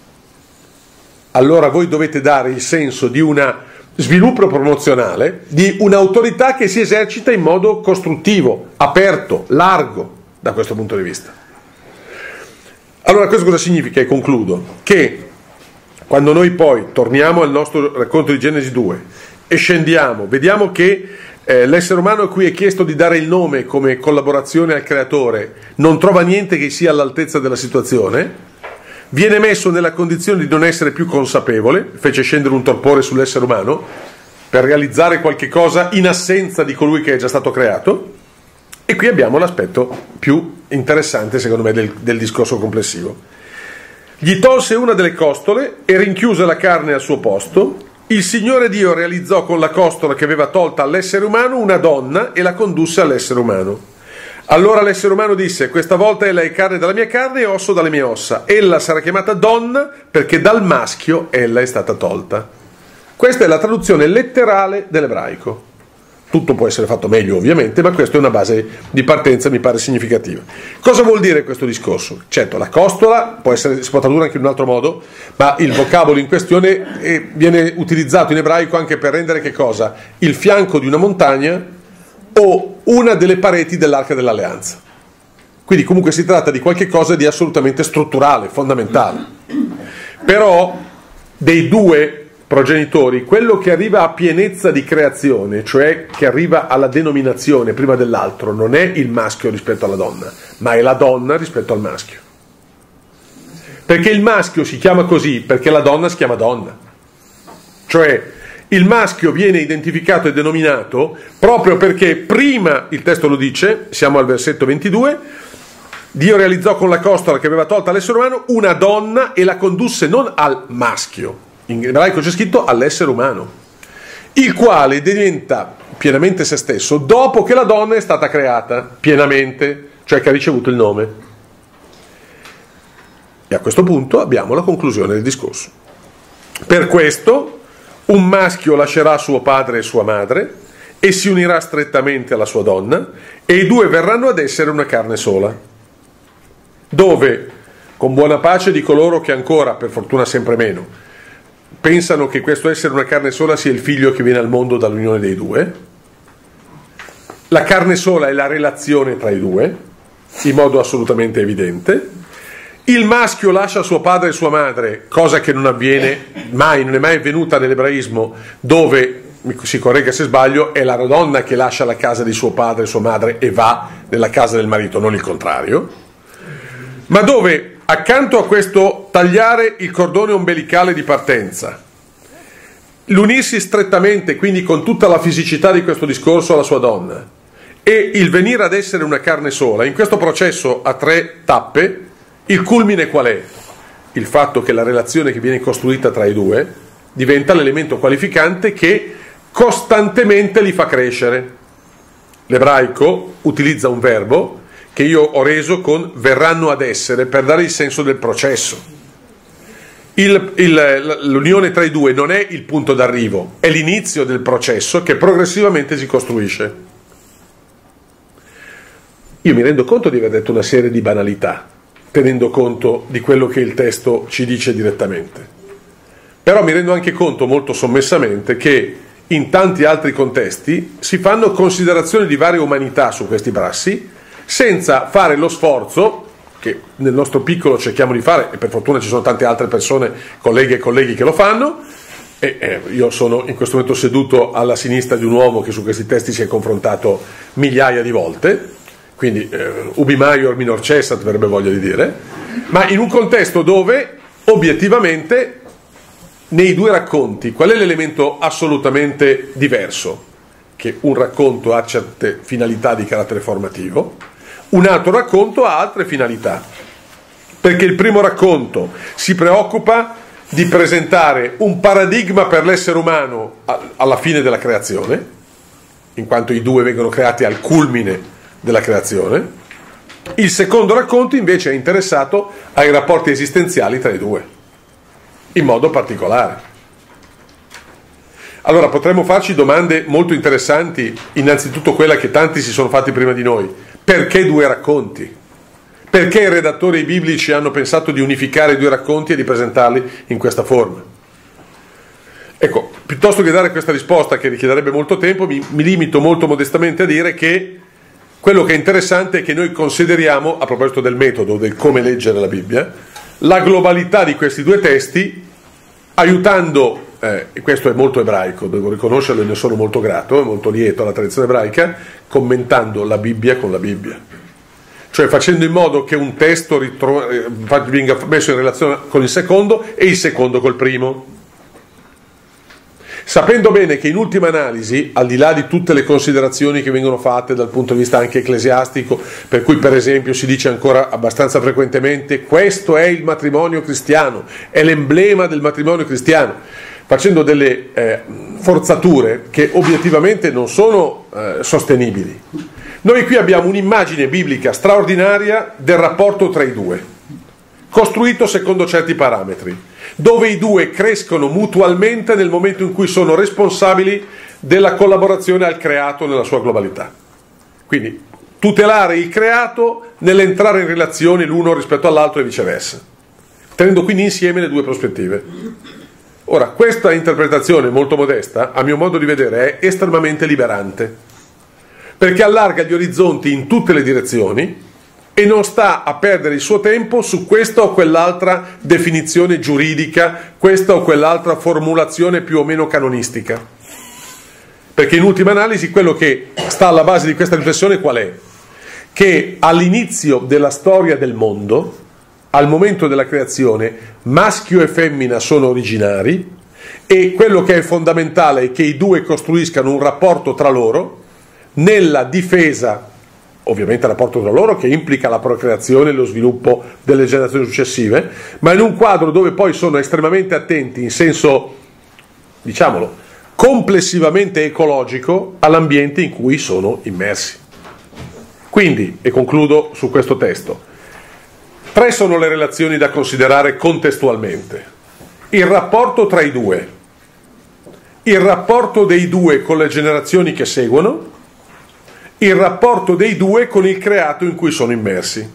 Allora voi dovete dare il senso di una sviluppo promozionale, di un'autorità che si esercita in modo costruttivo, aperto, largo da questo punto di vista. Allora questo cosa significa? E concludo, che quando noi poi torniamo al nostro racconto di Genesi due e scendiamo, vediamo che eh, l'essere umano a cui è chiesto di dare il nome come collaborazione al creatore non trova niente che sia all'altezza della situazione, viene messo nella condizione di non essere più consapevole, fece scendere un torpore sull'essere umano per realizzare qualche cosa in assenza di colui che è già stato creato. E qui abbiamo l'aspetto più interessante secondo me del, del discorso complessivo. Gli tolse una delle costole e rinchiuse la carne al suo posto. Il Signore Dio realizzò con la costola che aveva tolta all'essere umano una donna e la condusse all'essere umano. Allora l'essere umano disse: questa volta ella è carne dalla mia carne e osso dalle mie ossa. Ella sarà chiamata donna perché dal maschio ella è stata tolta. Questa è la traduzione letterale dell'ebraico. Tutto può essere fatto meglio ovviamente, ma questa è una base di partenza, mi pare significativa. Cosa vuol dire questo discorso? Certo, la costola può essere, si può tradurre anche in un altro modo, ma il vocabolo in questione è, viene utilizzato in ebraico anche per rendere che cosa? Il fianco di una montagna o una delle pareti dell'Arca dell'Alleanza. Quindi comunque si tratta di qualche cosa di assolutamente strutturale, fondamentale. Però dei due progenitori, quello che arriva a pienezza di creazione, cioè che arriva alla denominazione prima dell'altro, non è il maschio rispetto alla donna, ma è la donna rispetto al maschio. Perché il maschio si chiama così perché la donna si chiama donna. Cioè il maschio viene identificato e denominato proprio perché prima, il testo lo dice, siamo al versetto ventidue, Dio realizzò con la costola che aveva tolta all'essere umano una donna e la condusse non al maschio, in ebraico c'è scritto all'essere umano, il quale diventa pienamente se stesso dopo che la donna è stata creata pienamente, cioè che ha ricevuto il nome. E a questo punto abbiamo la conclusione del discorso. Per questo un maschio lascerà suo padre e sua madre e si unirà strettamente alla sua donna e i due verranno ad essere una carne sola, dove, con buona pace di coloro che ancora, per fortuna sempre meno, pensano che questo essere una carne sola sia il figlio che viene al mondo dall'unione dei due. La carne sola è la relazione tra i due, in modo assolutamente evidente. Il maschio lascia suo padre e sua madre, cosa che non avviene mai, non è mai avvenuta nell'ebraismo, dove, si corregga se sbaglio, è la donna che lascia la casa di suo padre e sua madre e va nella casa del marito, non il contrario, ma dove accanto a questo tagliare il cordone ombelicale di partenza, l'unirsi strettamente, quindi con tutta la fisicità di questo discorso, alla sua donna, e il venire ad essere una carne sola, in questo processo a tre tappe, il culmine qual è? Il fatto che la relazione che viene costruita tra i due diventa l'elemento qualificante che costantemente li fa crescere. L'ebraico utilizza un verbo che io ho reso con verranno ad essere per dare il senso del processo. Il, il, l'unione tra i due non è il punto d'arrivo, è l'inizio del processo che progressivamente si costruisce. Io mi rendo conto di aver detto una serie di banalità, tenendo conto di quello che il testo ci dice direttamente. Però mi rendo anche conto molto sommessamente che in tanti altri contesti si fanno considerazioni di varia umanità su questi brassi, senza fare lo sforzo che nel nostro piccolo cerchiamo di fare, e per fortuna ci sono tante altre persone, colleghe e colleghi che lo fanno, e eh, io sono in questo momento seduto alla sinistra di un uomo che su questi testi si è confrontato migliaia di volte, quindi eh, ubi maior minor cessat, avrebbe voglia di dire, ma in un contesto dove obiettivamente nei due racconti qual è l'elemento assolutamente diverso? che un racconto ha certe finalità di carattere formativo, un altro racconto ha altre finalità, perché il primo racconto si preoccupa di presentare un paradigma per l'essere umano alla fine della creazione, in quanto i due vengono creati al culmine della creazione. Il secondo racconto invece è interessato ai rapporti esistenziali tra i due, in modo particolare. Allora potremmo farci domande molto interessanti, innanzitutto quella che tanti si sono fatti prima di noi: perché due racconti? Perché i redattori biblici hanno pensato di unificare i due racconti e di presentarli in questa forma? Ecco, piuttosto che dare questa risposta che richiederebbe molto tempo, mi, mi limito molto modestamente a dire che quello che è interessante è che noi consideriamo, a proposito del metodo, del come leggere la Bibbia, la globalità di questi due testi, aiutando, eh, e questo è molto ebraico, devo riconoscerlo e ne sono molto grato, molto lieto alla tradizione ebraica, commentando la Bibbia con la Bibbia. Cioè facendo in modo che un testo ritro- venga messo in relazione con il secondo e il secondo col primo. Sapendo bene che in ultima analisi, al di là di tutte le considerazioni che vengono fatte dal punto di vista anche ecclesiastico, per cui per esempio si dice ancora abbastanza frequentemente questo è il matrimonio cristiano, è l'emblema del matrimonio cristiano, facendo delle eh, forzature che obiettivamente non sono eh, sostenibili. Noi qui abbiamo un'immagine biblica straordinaria del rapporto tra i due, costruito secondo certi parametri, dove i due crescono mutualmente nel momento in cui sono responsabili della collaborazione al creato nella sua globalità. Quindi tutelare il creato nell'entrare in relazione l'uno rispetto all'altro e viceversa, tenendo quindi insieme le due prospettive. Ora, questa interpretazione molto modesta, a mio modo di vedere, è estremamente liberante, perché allarga gli orizzonti in tutte le direzioni e non sta a perdere il suo tempo su questa o quell'altra definizione giuridica, questa o quell'altra formulazione più o meno canonistica. Perché in ultima analisi quello che sta alla base di questa riflessione qual è? Che all'inizio della storia del mondo, al momento della creazione, maschio e femmina sono originari e quello che è fondamentale è che i due costruiscano un rapporto tra loro nella difesa, ovviamente il rapporto tra loro che implica la procreazione e lo sviluppo delle generazioni successive, ma in un quadro dove poi sono estremamente attenti in senso, diciamolo, complessivamente ecologico all'ambiente in cui sono immersi. Quindi, e concludo su questo testo, tre sono le relazioni da considerare contestualmente: il rapporto tra i due, il rapporto dei due con le generazioni che seguono, il rapporto dei due con il creato in cui sono immersi.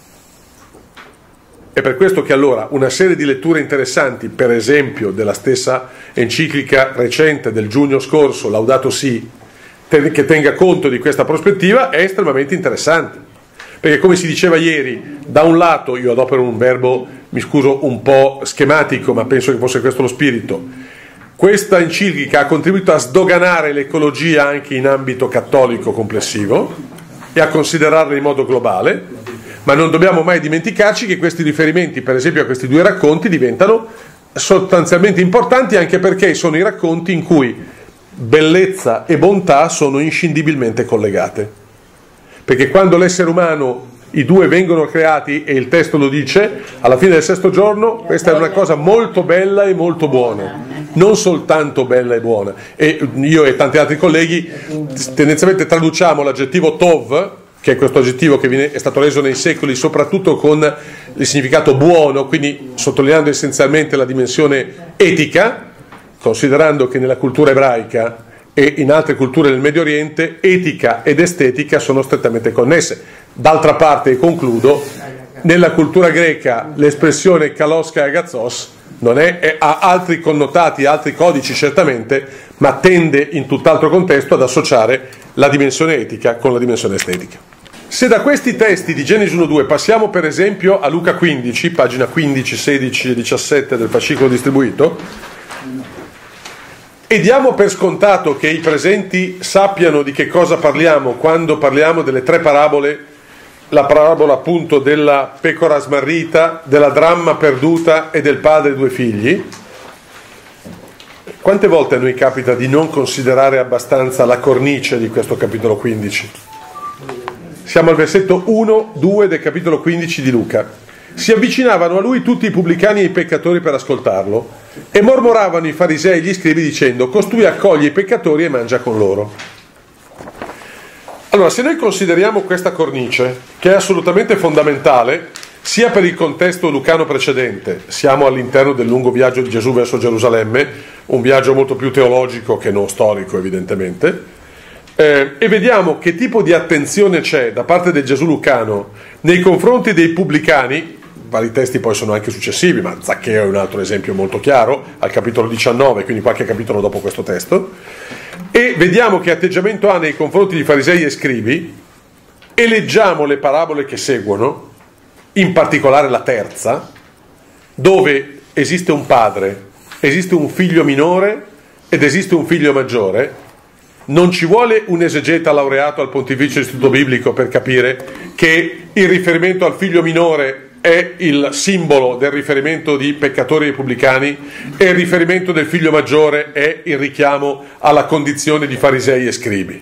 È per questo che allora una serie di letture interessanti, per esempio della stessa enciclica recente del giugno scorso, Laudato Si, che tenga conto di questa prospettiva, è estremamente interessante. Perché come si diceva ieri, da un lato, io adopero un verbo, mi scuso, un po' schematico, ma penso che fosse questo lo spirito, questa enciclica ha contribuito a sdoganare l'ecologia anche in ambito cattolico complessivo e a considerarla in modo globale, ma non dobbiamo mai dimenticarci che questi riferimenti, per esempio a questi due racconti, diventano sostanzialmente importanti anche perché sono i racconti in cui bellezza e bontà sono inscindibilmente collegate. Perché quando l'essere umano, i due vengono creati, e il testo lo dice, alla fine del sesto giorno, questa è una cosa molto bella e molto buona, non soltanto bella e buona. E io e tanti altri colleghi tendenzialmente traduciamo l'aggettivo tov, che è questo aggettivo che viene, è stato reso nei secoli soprattutto con il significato buono, quindi sottolineando essenzialmente la dimensione etica, considerando che nella cultura ebraica e in altre culture del Medio Oriente etica ed estetica sono strettamente connesse. D'altra parte, e concludo, nella cultura greca l'espressione kalos kai agathos non è, è, ha altri connotati, altri codici certamente, ma tende in tutt'altro contesto ad associare la dimensione etica con la dimensione estetica. Se da questi testi di Genesi uno due passiamo per esempio a Luca quindici, pagina quindici, sedici e diciassette del fascicolo distribuito, e diamo per scontato che i presenti sappiano di che cosa parliamo quando parliamo delle tre parabole, la parabola appunto della pecora smarrita, della dramma perduta e del padre e due figli, quante volte a noi capita di non considerare abbastanza la cornice di questo capitolo quindici? Siamo al versetto uno due del capitolo quindici di Luca. Si avvicinavano a lui tutti i pubblicani e i peccatori per ascoltarlo, e mormoravano i farisei e gli scribi dicendo: costui accoglie i peccatori e mangia con loro. Allora, se noi consideriamo questa cornice, che è assolutamente fondamentale, sia per il contesto lucano precedente, siamo all'interno del lungo viaggio di Gesù verso Gerusalemme, un viaggio molto più teologico che non storico evidentemente, eh, e vediamo che tipo di attenzione c'è da parte del Gesù lucano nei confronti dei pubblicani. Vari testi poi sono anche successivi, ma Zaccheo è un altro esempio molto chiaro, al capitolo diciannove, quindi qualche capitolo dopo questo testo, e vediamo che atteggiamento ha nei confronti di farisei e scribi, e leggiamo le parabole che seguono, in particolare la terza, dove esiste un padre, esiste un figlio minore ed esiste un figlio maggiore. Non ci vuole un esegeta laureato al Pontificio Istituto Biblico per capire che il riferimento al figlio minore è il simbolo del riferimento di peccatori e pubblicani, e il riferimento del figlio maggiore è il richiamo alla condizione di farisei e scribi,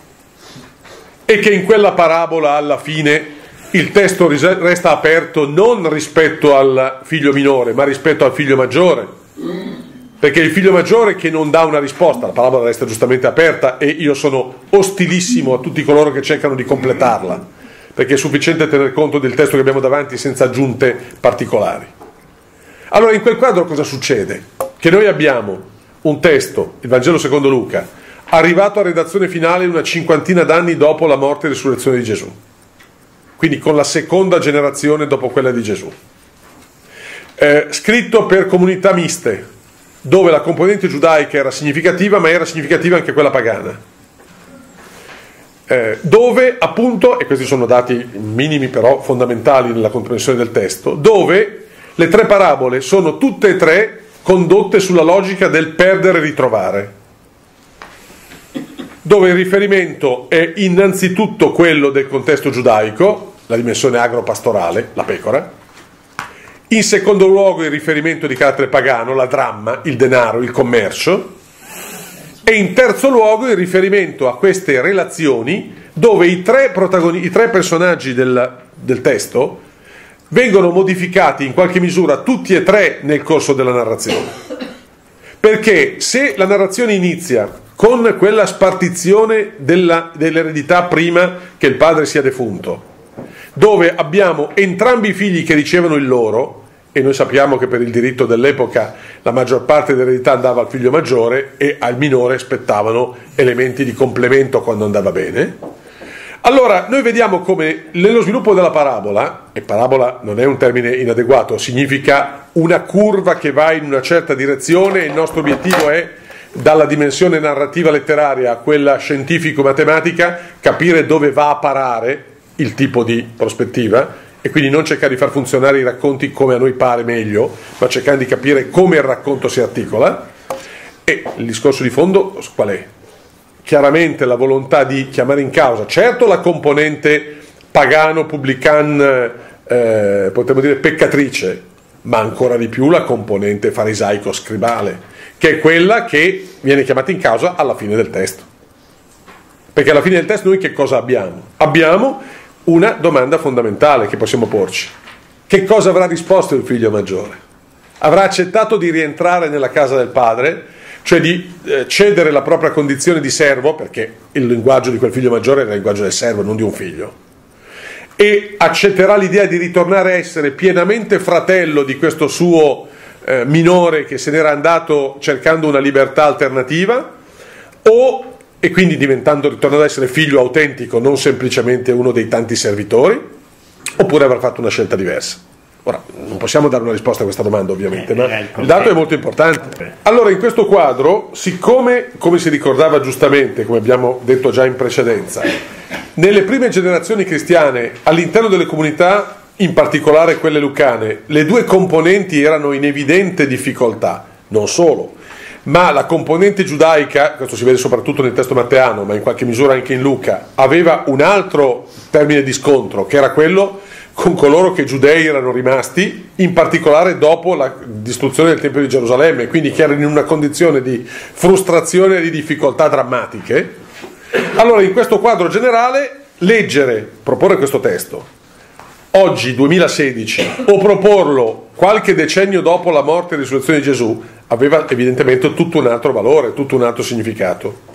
e che in quella parabola alla fine il testo resta aperto non rispetto al figlio minore ma rispetto al figlio maggiore, perché il figlio maggiore che non dà una risposta, la parabola resta giustamente aperta, e io sono ostilissimo a tutti coloro che cercano di completarla, perché è sufficiente tener conto del testo che abbiamo davanti senza aggiunte particolari. Allora, in quel quadro cosa succede? Che noi abbiamo un testo, il Vangelo secondo Luca, arrivato a redazione finale una cinquantina d'anni dopo la morte e risurrezione di Gesù, quindi con la seconda generazione dopo quella di Gesù, eh, scritto per comunità miste, dove la componente giudaica era significativa, ma era significativa anche quella pagana. Eh, dove appunto, e questi sono dati minimi però fondamentali nella comprensione del testo, dove le tre parabole sono tutte e tre condotte sulla logica del perdere e ritrovare, dove il riferimento è innanzitutto quello del contesto giudaico, la dimensione agropastorale, la pecora, in secondo luogo il riferimento di carattere pagano, la dramma, il denaro, il commercio, e in terzo luogo il riferimento a queste relazioni dove i tre, protagoni- i tre personaggi del, del testo vengono modificati in qualche misura tutti e tre nel corso della narrazione. Perché se la narrazione inizia con quella spartizione della, dell'eredità prima che il padre sia defunto, dove abbiamo entrambi i figli che ricevono il loro, e noi sappiamo che per il diritto dell'epoca la maggior parte dell'eredità andava al figlio maggiore e al minore spettavano elementi di complemento quando andava bene. Allora noi vediamo come nello sviluppo della parabola, e parabola non è un termine inadeguato, significa una curva che va in una certa direzione, e il nostro obiettivo è, dalla dimensione narrativa letteraria a quella scientifico-matematica, capire dove va a parare il tipo di prospettiva, e quindi non cercare di far funzionare i racconti come a noi pare meglio, ma cercare di capire come il racconto si articola. E il discorso di fondo qual è? Chiaramente la volontà di chiamare in causa, certo, la componente pagano, pubblican, eh, potremmo dire peccatrice, ma ancora di più la componente farisaico-scribale, che è quella che viene chiamata in causa alla fine del testo. Perché alla fine del testo noi che cosa abbiamo? Abbiamo una domanda fondamentale che possiamo porci: che cosa avrà risposto il figlio maggiore? Avrà accettato di rientrare nella casa del padre, cioè di eh, cedere la propria condizione di servo, perché il linguaggio di quel figlio maggiore era il linguaggio del servo, non di un figlio, e accetterà l'idea di ritornare a essere pienamente fratello di questo suo eh, minore che se n'era andato cercando una libertà alternativa, o e quindi diventando, ritornando ad essere figlio autentico, non semplicemente uno dei tanti servitori, oppure avrà fatto una scelta diversa. Ora, non possiamo dare una risposta a questa domanda ovviamente, ma il dato è molto importante. Allora, in questo quadro, siccome, come si ricordava giustamente, come abbiamo detto già in precedenza, nelle prime generazioni cristiane, all'interno delle comunità, in particolare quelle lucane, le due componenti erano in evidente difficoltà, non solo, ma la componente giudaica, questo si vede soprattutto nel testo matteano, ma in qualche misura anche in Luca, aveva un altro termine di scontro, che era quello con coloro che giudei erano rimasti, in particolare dopo la distruzione del Tempio di Gerusalemme, quindi che erano in una condizione di frustrazione e di difficoltà drammatiche. Allora, in questo quadro generale, leggere, proporre questo testo oggi, duemilasedici, o proporlo qualche decennio dopo la morte e risurrezione di Gesù, aveva evidentemente tutto un altro valore, tutto un altro significato.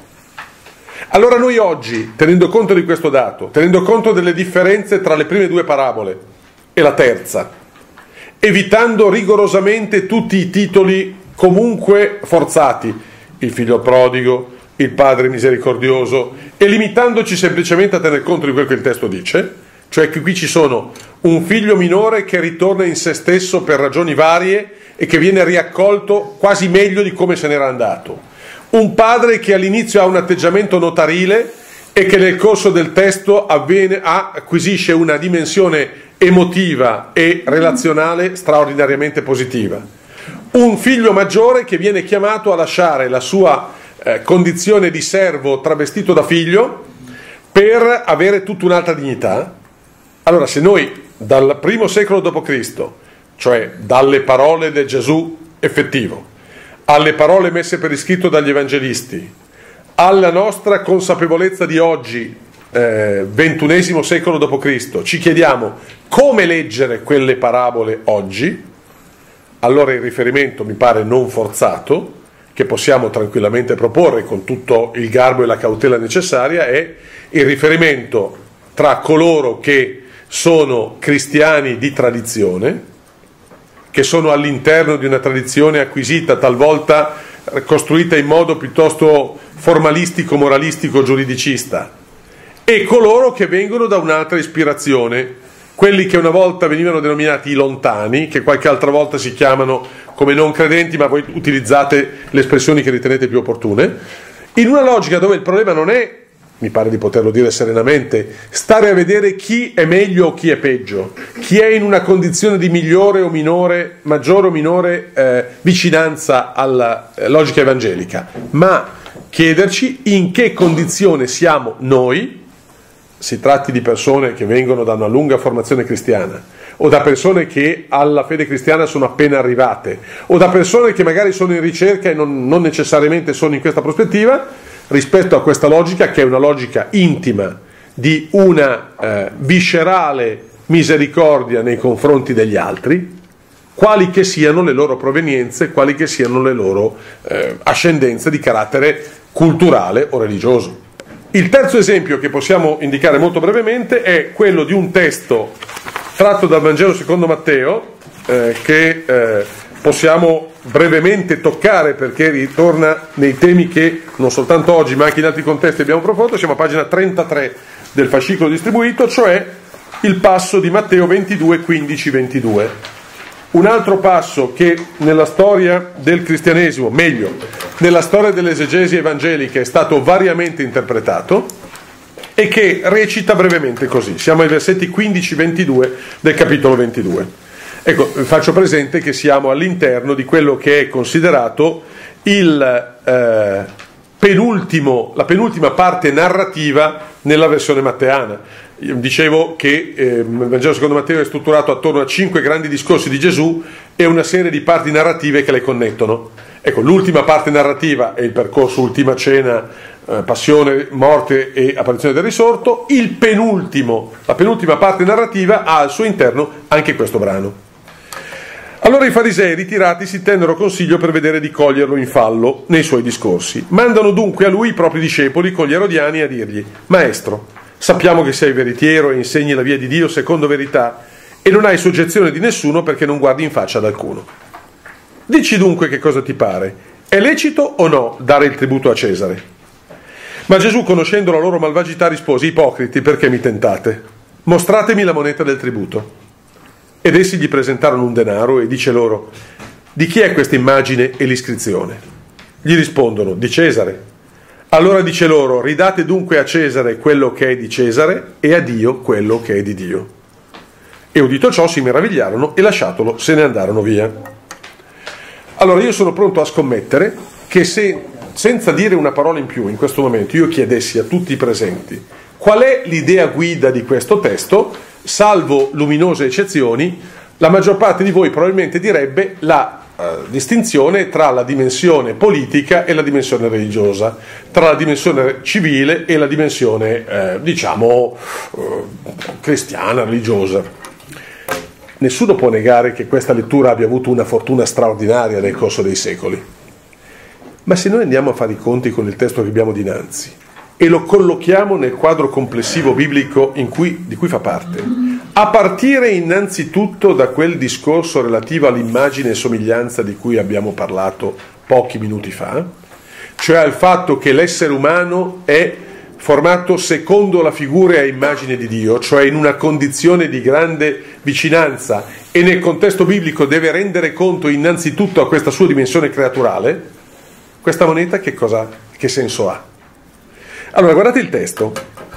Allora noi oggi, tenendo conto di questo dato, tenendo conto delle differenze tra le prime due parabole e la terza, evitando rigorosamente tutti i titoli comunque forzati, il figlio prodigo, il padre misericordioso, e limitandoci semplicemente a tener conto di quello che il testo dice, cioè che qui ci sono un figlio minore che ritorna in se stesso per ragioni varie e che viene riaccolto quasi meglio di come se n'era andato, un padre che all'inizio ha un atteggiamento notarile e che nel corso del testo avviene, acquisisce una dimensione emotiva e relazionale straordinariamente positiva, un figlio maggiore che viene chiamato a lasciare la sua eh, condizione di servo travestito da figlio per avere tutta un'altra dignità. Allora, se noi dal primo secolo dopo Cristo, cioè dalle parole del Gesù effettivo, alle parole messe per iscritto dagli evangelisti, alla nostra consapevolezza di oggi, eh, ventunesimo secolo dopo Cristo, ci chiediamo come leggere quelle parabole oggi, allora il riferimento mi pare non forzato, che possiamo tranquillamente proporre con tutto il garbo e la cautela necessaria, è il riferimento tra coloro che sono cristiani di tradizione, che sono all'interno di una tradizione acquisita, talvolta costruita in modo piuttosto formalistico, moralistico, giuridicista, e coloro che vengono da un'altra ispirazione, quelli che una volta venivano denominati i lontani, che qualche altra volta si chiamano come non credenti, ma voi utilizzate le espressioni che ritenete più opportune, in una logica dove il problema non è, mi pare di poterlo dire serenamente, stare a vedere chi è meglio o chi è peggio, chi è in una condizione di migliore o minore, maggiore o minore eh, vicinanza alla eh, logica evangelica, ma chiederci in che condizione siamo noi, si tratti di persone che vengono da una lunga formazione cristiana, o da persone che alla fede cristiana sono appena arrivate, o da persone che magari sono in ricerca e non, non necessariamente sono in questa prospettiva, rispetto a questa logica che è una logica intima di una eh, viscerale misericordia nei confronti degli altri, quali che siano le loro provenienze, quali che siano le loro eh, ascendenze di carattere culturale o religioso. Il terzo esempio che possiamo indicare molto brevemente è quello di un testo tratto dal Vangelo secondo Matteo eh, che eh, possiamo brevemente toccare perché ritorna nei temi che non soltanto oggi ma anche in altri contesti abbiamo approfondito. Siamo a pagina trentatré del fascicolo distribuito, cioè il passo di Matteo ventidue, quindici, ventidue. Un altro passo che nella storia del cristianesimo, meglio, nella storia delle esegesi evangeliche è stato variamente interpretato e che recita brevemente così. Siamo ai versetti quindici ventidue del capitolo ventidue. Ecco, faccio presente che siamo all'interno di quello che è considerato il eh, penultimo, la penultima parte narrativa nella versione matteana. Io dicevo che eh, il Vangelo secondo Matteo è strutturato attorno a cinque grandi discorsi di Gesù e una serie di parti narrative che le connettono. Ecco, l'ultima parte narrativa è il percorso ultima cena, eh, passione, morte e apparizione del risorto. Il penultimo, la penultima parte narrativa ha al suo interno anche questo brano. Allora i farisei ritirati si tennero consiglio per vedere di coglierlo in fallo nei suoi discorsi. Mandano dunque a lui i propri discepoli con gli erodiani a dirgli: Maestro, sappiamo che sei veritiero e insegni la via di Dio secondo verità e non hai soggezione di nessuno perché non guardi in faccia ad alcuno. Dici dunque che cosa ti pare. È lecito o no dare il tributo a Cesare? Ma Gesù, conoscendo la loro malvagità, rispose: Ipocriti, perché mi tentate? Mostratemi la moneta del tributo. Ed essi gli presentarono un denaro e dice loro: di chi è questa immagine e l'iscrizione? Gli rispondono: di Cesare. Allora dice loro: ridate dunque a Cesare quello che è di Cesare e a Dio quello che è di Dio. E udito ciò si meravigliarono e lasciatolo se ne andarono via. Allora io sono pronto a scommettere che se, senza dire una parola in più in questo momento, io chiedessi a tutti i presenti qual è l'idea guida di questo testo, salvo luminose eccezioni, la maggior parte di voi probabilmente direbbe la eh, distinzione tra la dimensione politica e la dimensione religiosa, tra la dimensione civile e la dimensione, eh, diciamo, eh, cristiana, religiosa. Nessuno può negare che questa lettura abbia avuto una fortuna straordinaria nel corso dei secoli. Ma se noi andiamo a fare i conti con il testo che abbiamo dinanzi e lo collochiamo nel quadro complessivo biblico in cui, di cui fa parte, a partire innanzitutto da quel discorso relativo all'immagine e somiglianza di cui abbiamo parlato pochi minuti fa, cioè al fatto che l'essere umano è formato secondo la figura e immagine di Dio, cioè in una condizione di grande vicinanza, e nel contesto biblico deve rendere conto innanzitutto a questa sua dimensione creaturale, questa moneta che cosa, che senso ha? Allora, guardate il testo.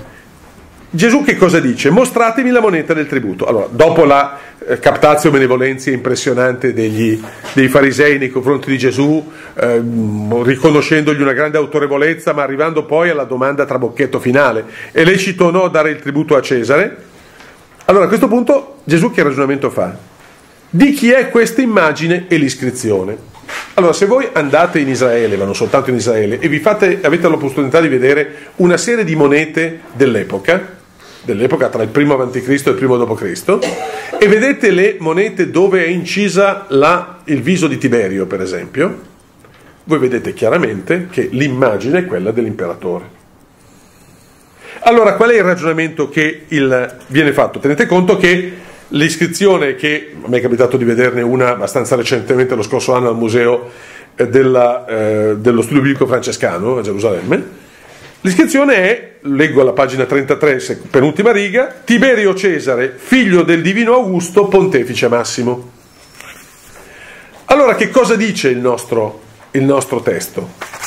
Gesù che cosa dice? Mostratemi la moneta del tributo. Allora, dopo la eh, captatio benevolenzia impressionante degli, dei farisei nei confronti di Gesù, eh, riconoscendogli una grande autorevolezza, ma arrivando poi alla domanda trabocchetto finale: è lecito o no dare il tributo a Cesare? Allora, a questo punto Gesù che ragionamento fa? Di chi è questa immagine e l'iscrizione? Allora, se voi andate in Israele, ma non soltanto in Israele, e vi fate, avete l'opportunità di vedere una serie di monete dell'epoca, dell'epoca tra il primo avanti Cristo e il primo dopo Cristo, e vedete le monete dove è incisa la, il viso di Tiberio, per esempio, voi vedete chiaramente che l'immagine è quella dell'imperatore. Allora, qual è il ragionamento che il, viene fatto? Tenete conto che l'iscrizione, che a me è capitato di vederne una abbastanza recentemente lo scorso anno al museo della, eh, dello studio biblico francescano a Gerusalemme, l'iscrizione è, leggo alla pagina trentatré, penultima riga: Tiberio Cesare, figlio del divino Augusto, pontefice massimo. Allora, che cosa dice il nostro, il nostro testo?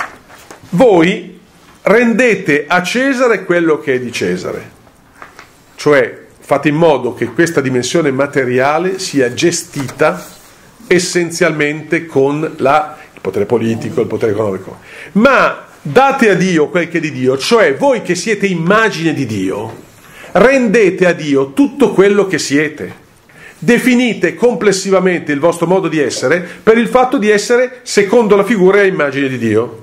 Voi rendete a Cesare quello che è di Cesare, cioè fate in modo che questa dimensione materiale sia gestita essenzialmente con la, il potere politico, il potere economico, ma date a Dio quel che è di Dio, cioè voi che siete immagine di Dio, rendete a Dio tutto quello che siete, definite complessivamente il vostro modo di essere per il fatto di essere secondo la figura e immagine di Dio.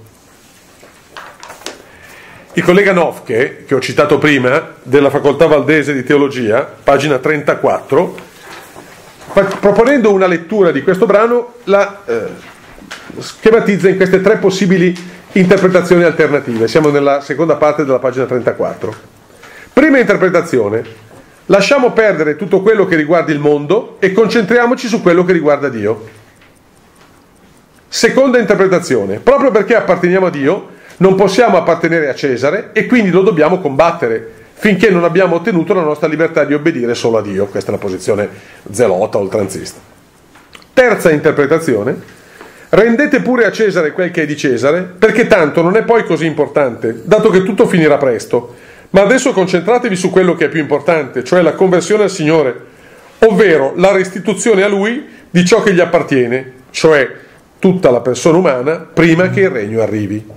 Il collega Nofke, che ho citato prima, della Facoltà Valdese di Teologia, pagina trentaquattro, proponendo una lettura di questo brano, la eh, schematizza in queste tre possibili interpretazioni alternative. Siamo nella seconda parte della pagina trentaquattro. Prima interpretazione: lasciamo perdere tutto quello che riguarda il mondo e concentriamoci su quello che riguarda Dio. Seconda interpretazione: proprio perché apparteniamo a Dio, non possiamo appartenere a Cesare e quindi lo dobbiamo combattere finché non abbiamo ottenuto la nostra libertà di obbedire solo a Dio. Questa è una posizione zelota, oltranzista. Terza interpretazione: rendete pure a Cesare quel che è di Cesare, perché tanto non è poi così importante, dato che tutto finirà presto. Ma adesso concentratevi su quello che è più importante, cioè la conversione al Signore, ovvero la restituzione a Lui di ciò che gli appartiene, cioè tutta la persona umana, prima che il regno arrivi.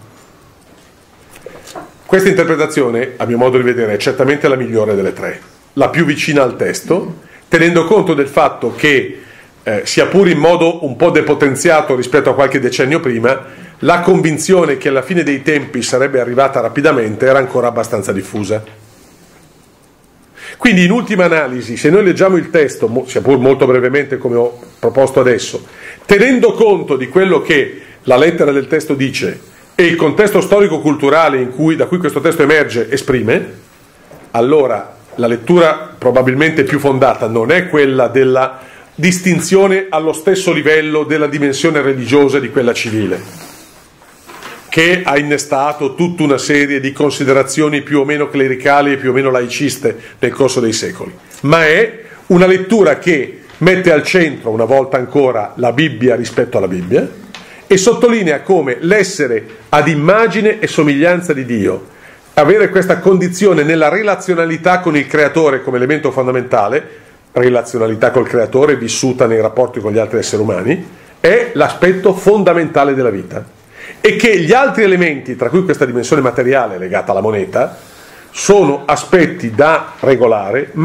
Questa interpretazione, a mio modo di vedere, è certamente la migliore delle tre, la più vicina al testo, tenendo conto del fatto che, eh, sia pure in modo un po' depotenziato rispetto a qualche decennio prima, la convinzione che alla fine dei tempi sarebbe arrivata rapidamente era ancora abbastanza diffusa. Quindi, in ultima analisi, se noi leggiamo il testo, sia pur molto brevemente come ho proposto adesso, tenendo conto di quello che la lettera del testo dice e il contesto storico-culturale in cui, da cui questo testo emerge esprime, allora la lettura probabilmente più fondata non è quella della distinzione allo stesso livello della dimensione religiosa di quella civile, che ha innestato tutta una serie di considerazioni più o meno clericali e più o meno laiciste nel corso dei secoli, ma è una lettura che mette al centro una volta ancora la Bibbia rispetto alla Bibbia, e sottolinea come l'essere ad immagine e somiglianza di Dio, avere questa condizione nella relazionalità con il Creatore come elemento fondamentale, relazionalità col Creatore vissuta nei rapporti con gli altri esseri umani, è l'aspetto fondamentale della vita, e che gli altri elementi, tra cui questa dimensione materiale legata alla moneta, sono aspetti da regolare, ma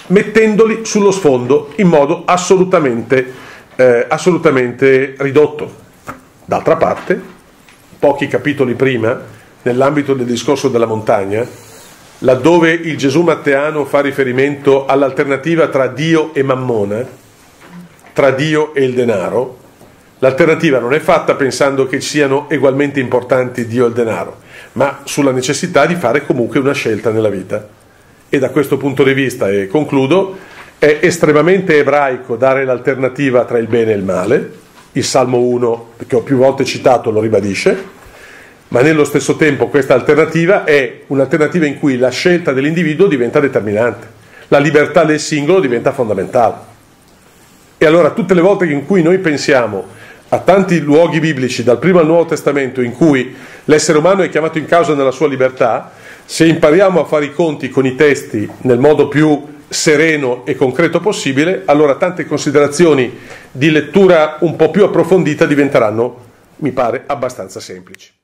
mettendoli sullo sfondo in modo assolutamente, eh, assolutamente ridotto. D'altra parte, pochi capitoli prima, nell'ambito del discorso della montagna, laddove il Gesù matteano fa riferimento all'alternativa tra Dio e Mammona, tra Dio e il denaro, l'alternativa non è fatta pensando che siano egualmente importanti Dio e il denaro, ma sulla necessità di fare comunque una scelta nella vita. E da questo punto di vista, e concludo, è estremamente ebraico dare l'alternativa tra il bene e il male. Il Salmo uno, che ho più volte citato, lo ribadisce, ma nello stesso tempo questa alternativa è un'alternativa in cui la scelta dell'individuo diventa determinante, la libertà del singolo diventa fondamentale. E allora tutte le volte in cui noi pensiamo a tanti luoghi biblici, dal primo al Nuovo Testamento, in cui l'essere umano è chiamato in causa nella sua libertà, se impariamo a fare i conti con i testi nel modo più sereno e concreto possibile, allora tante considerazioni di lettura un po' più approfondita diventeranno, mi pare, abbastanza semplici.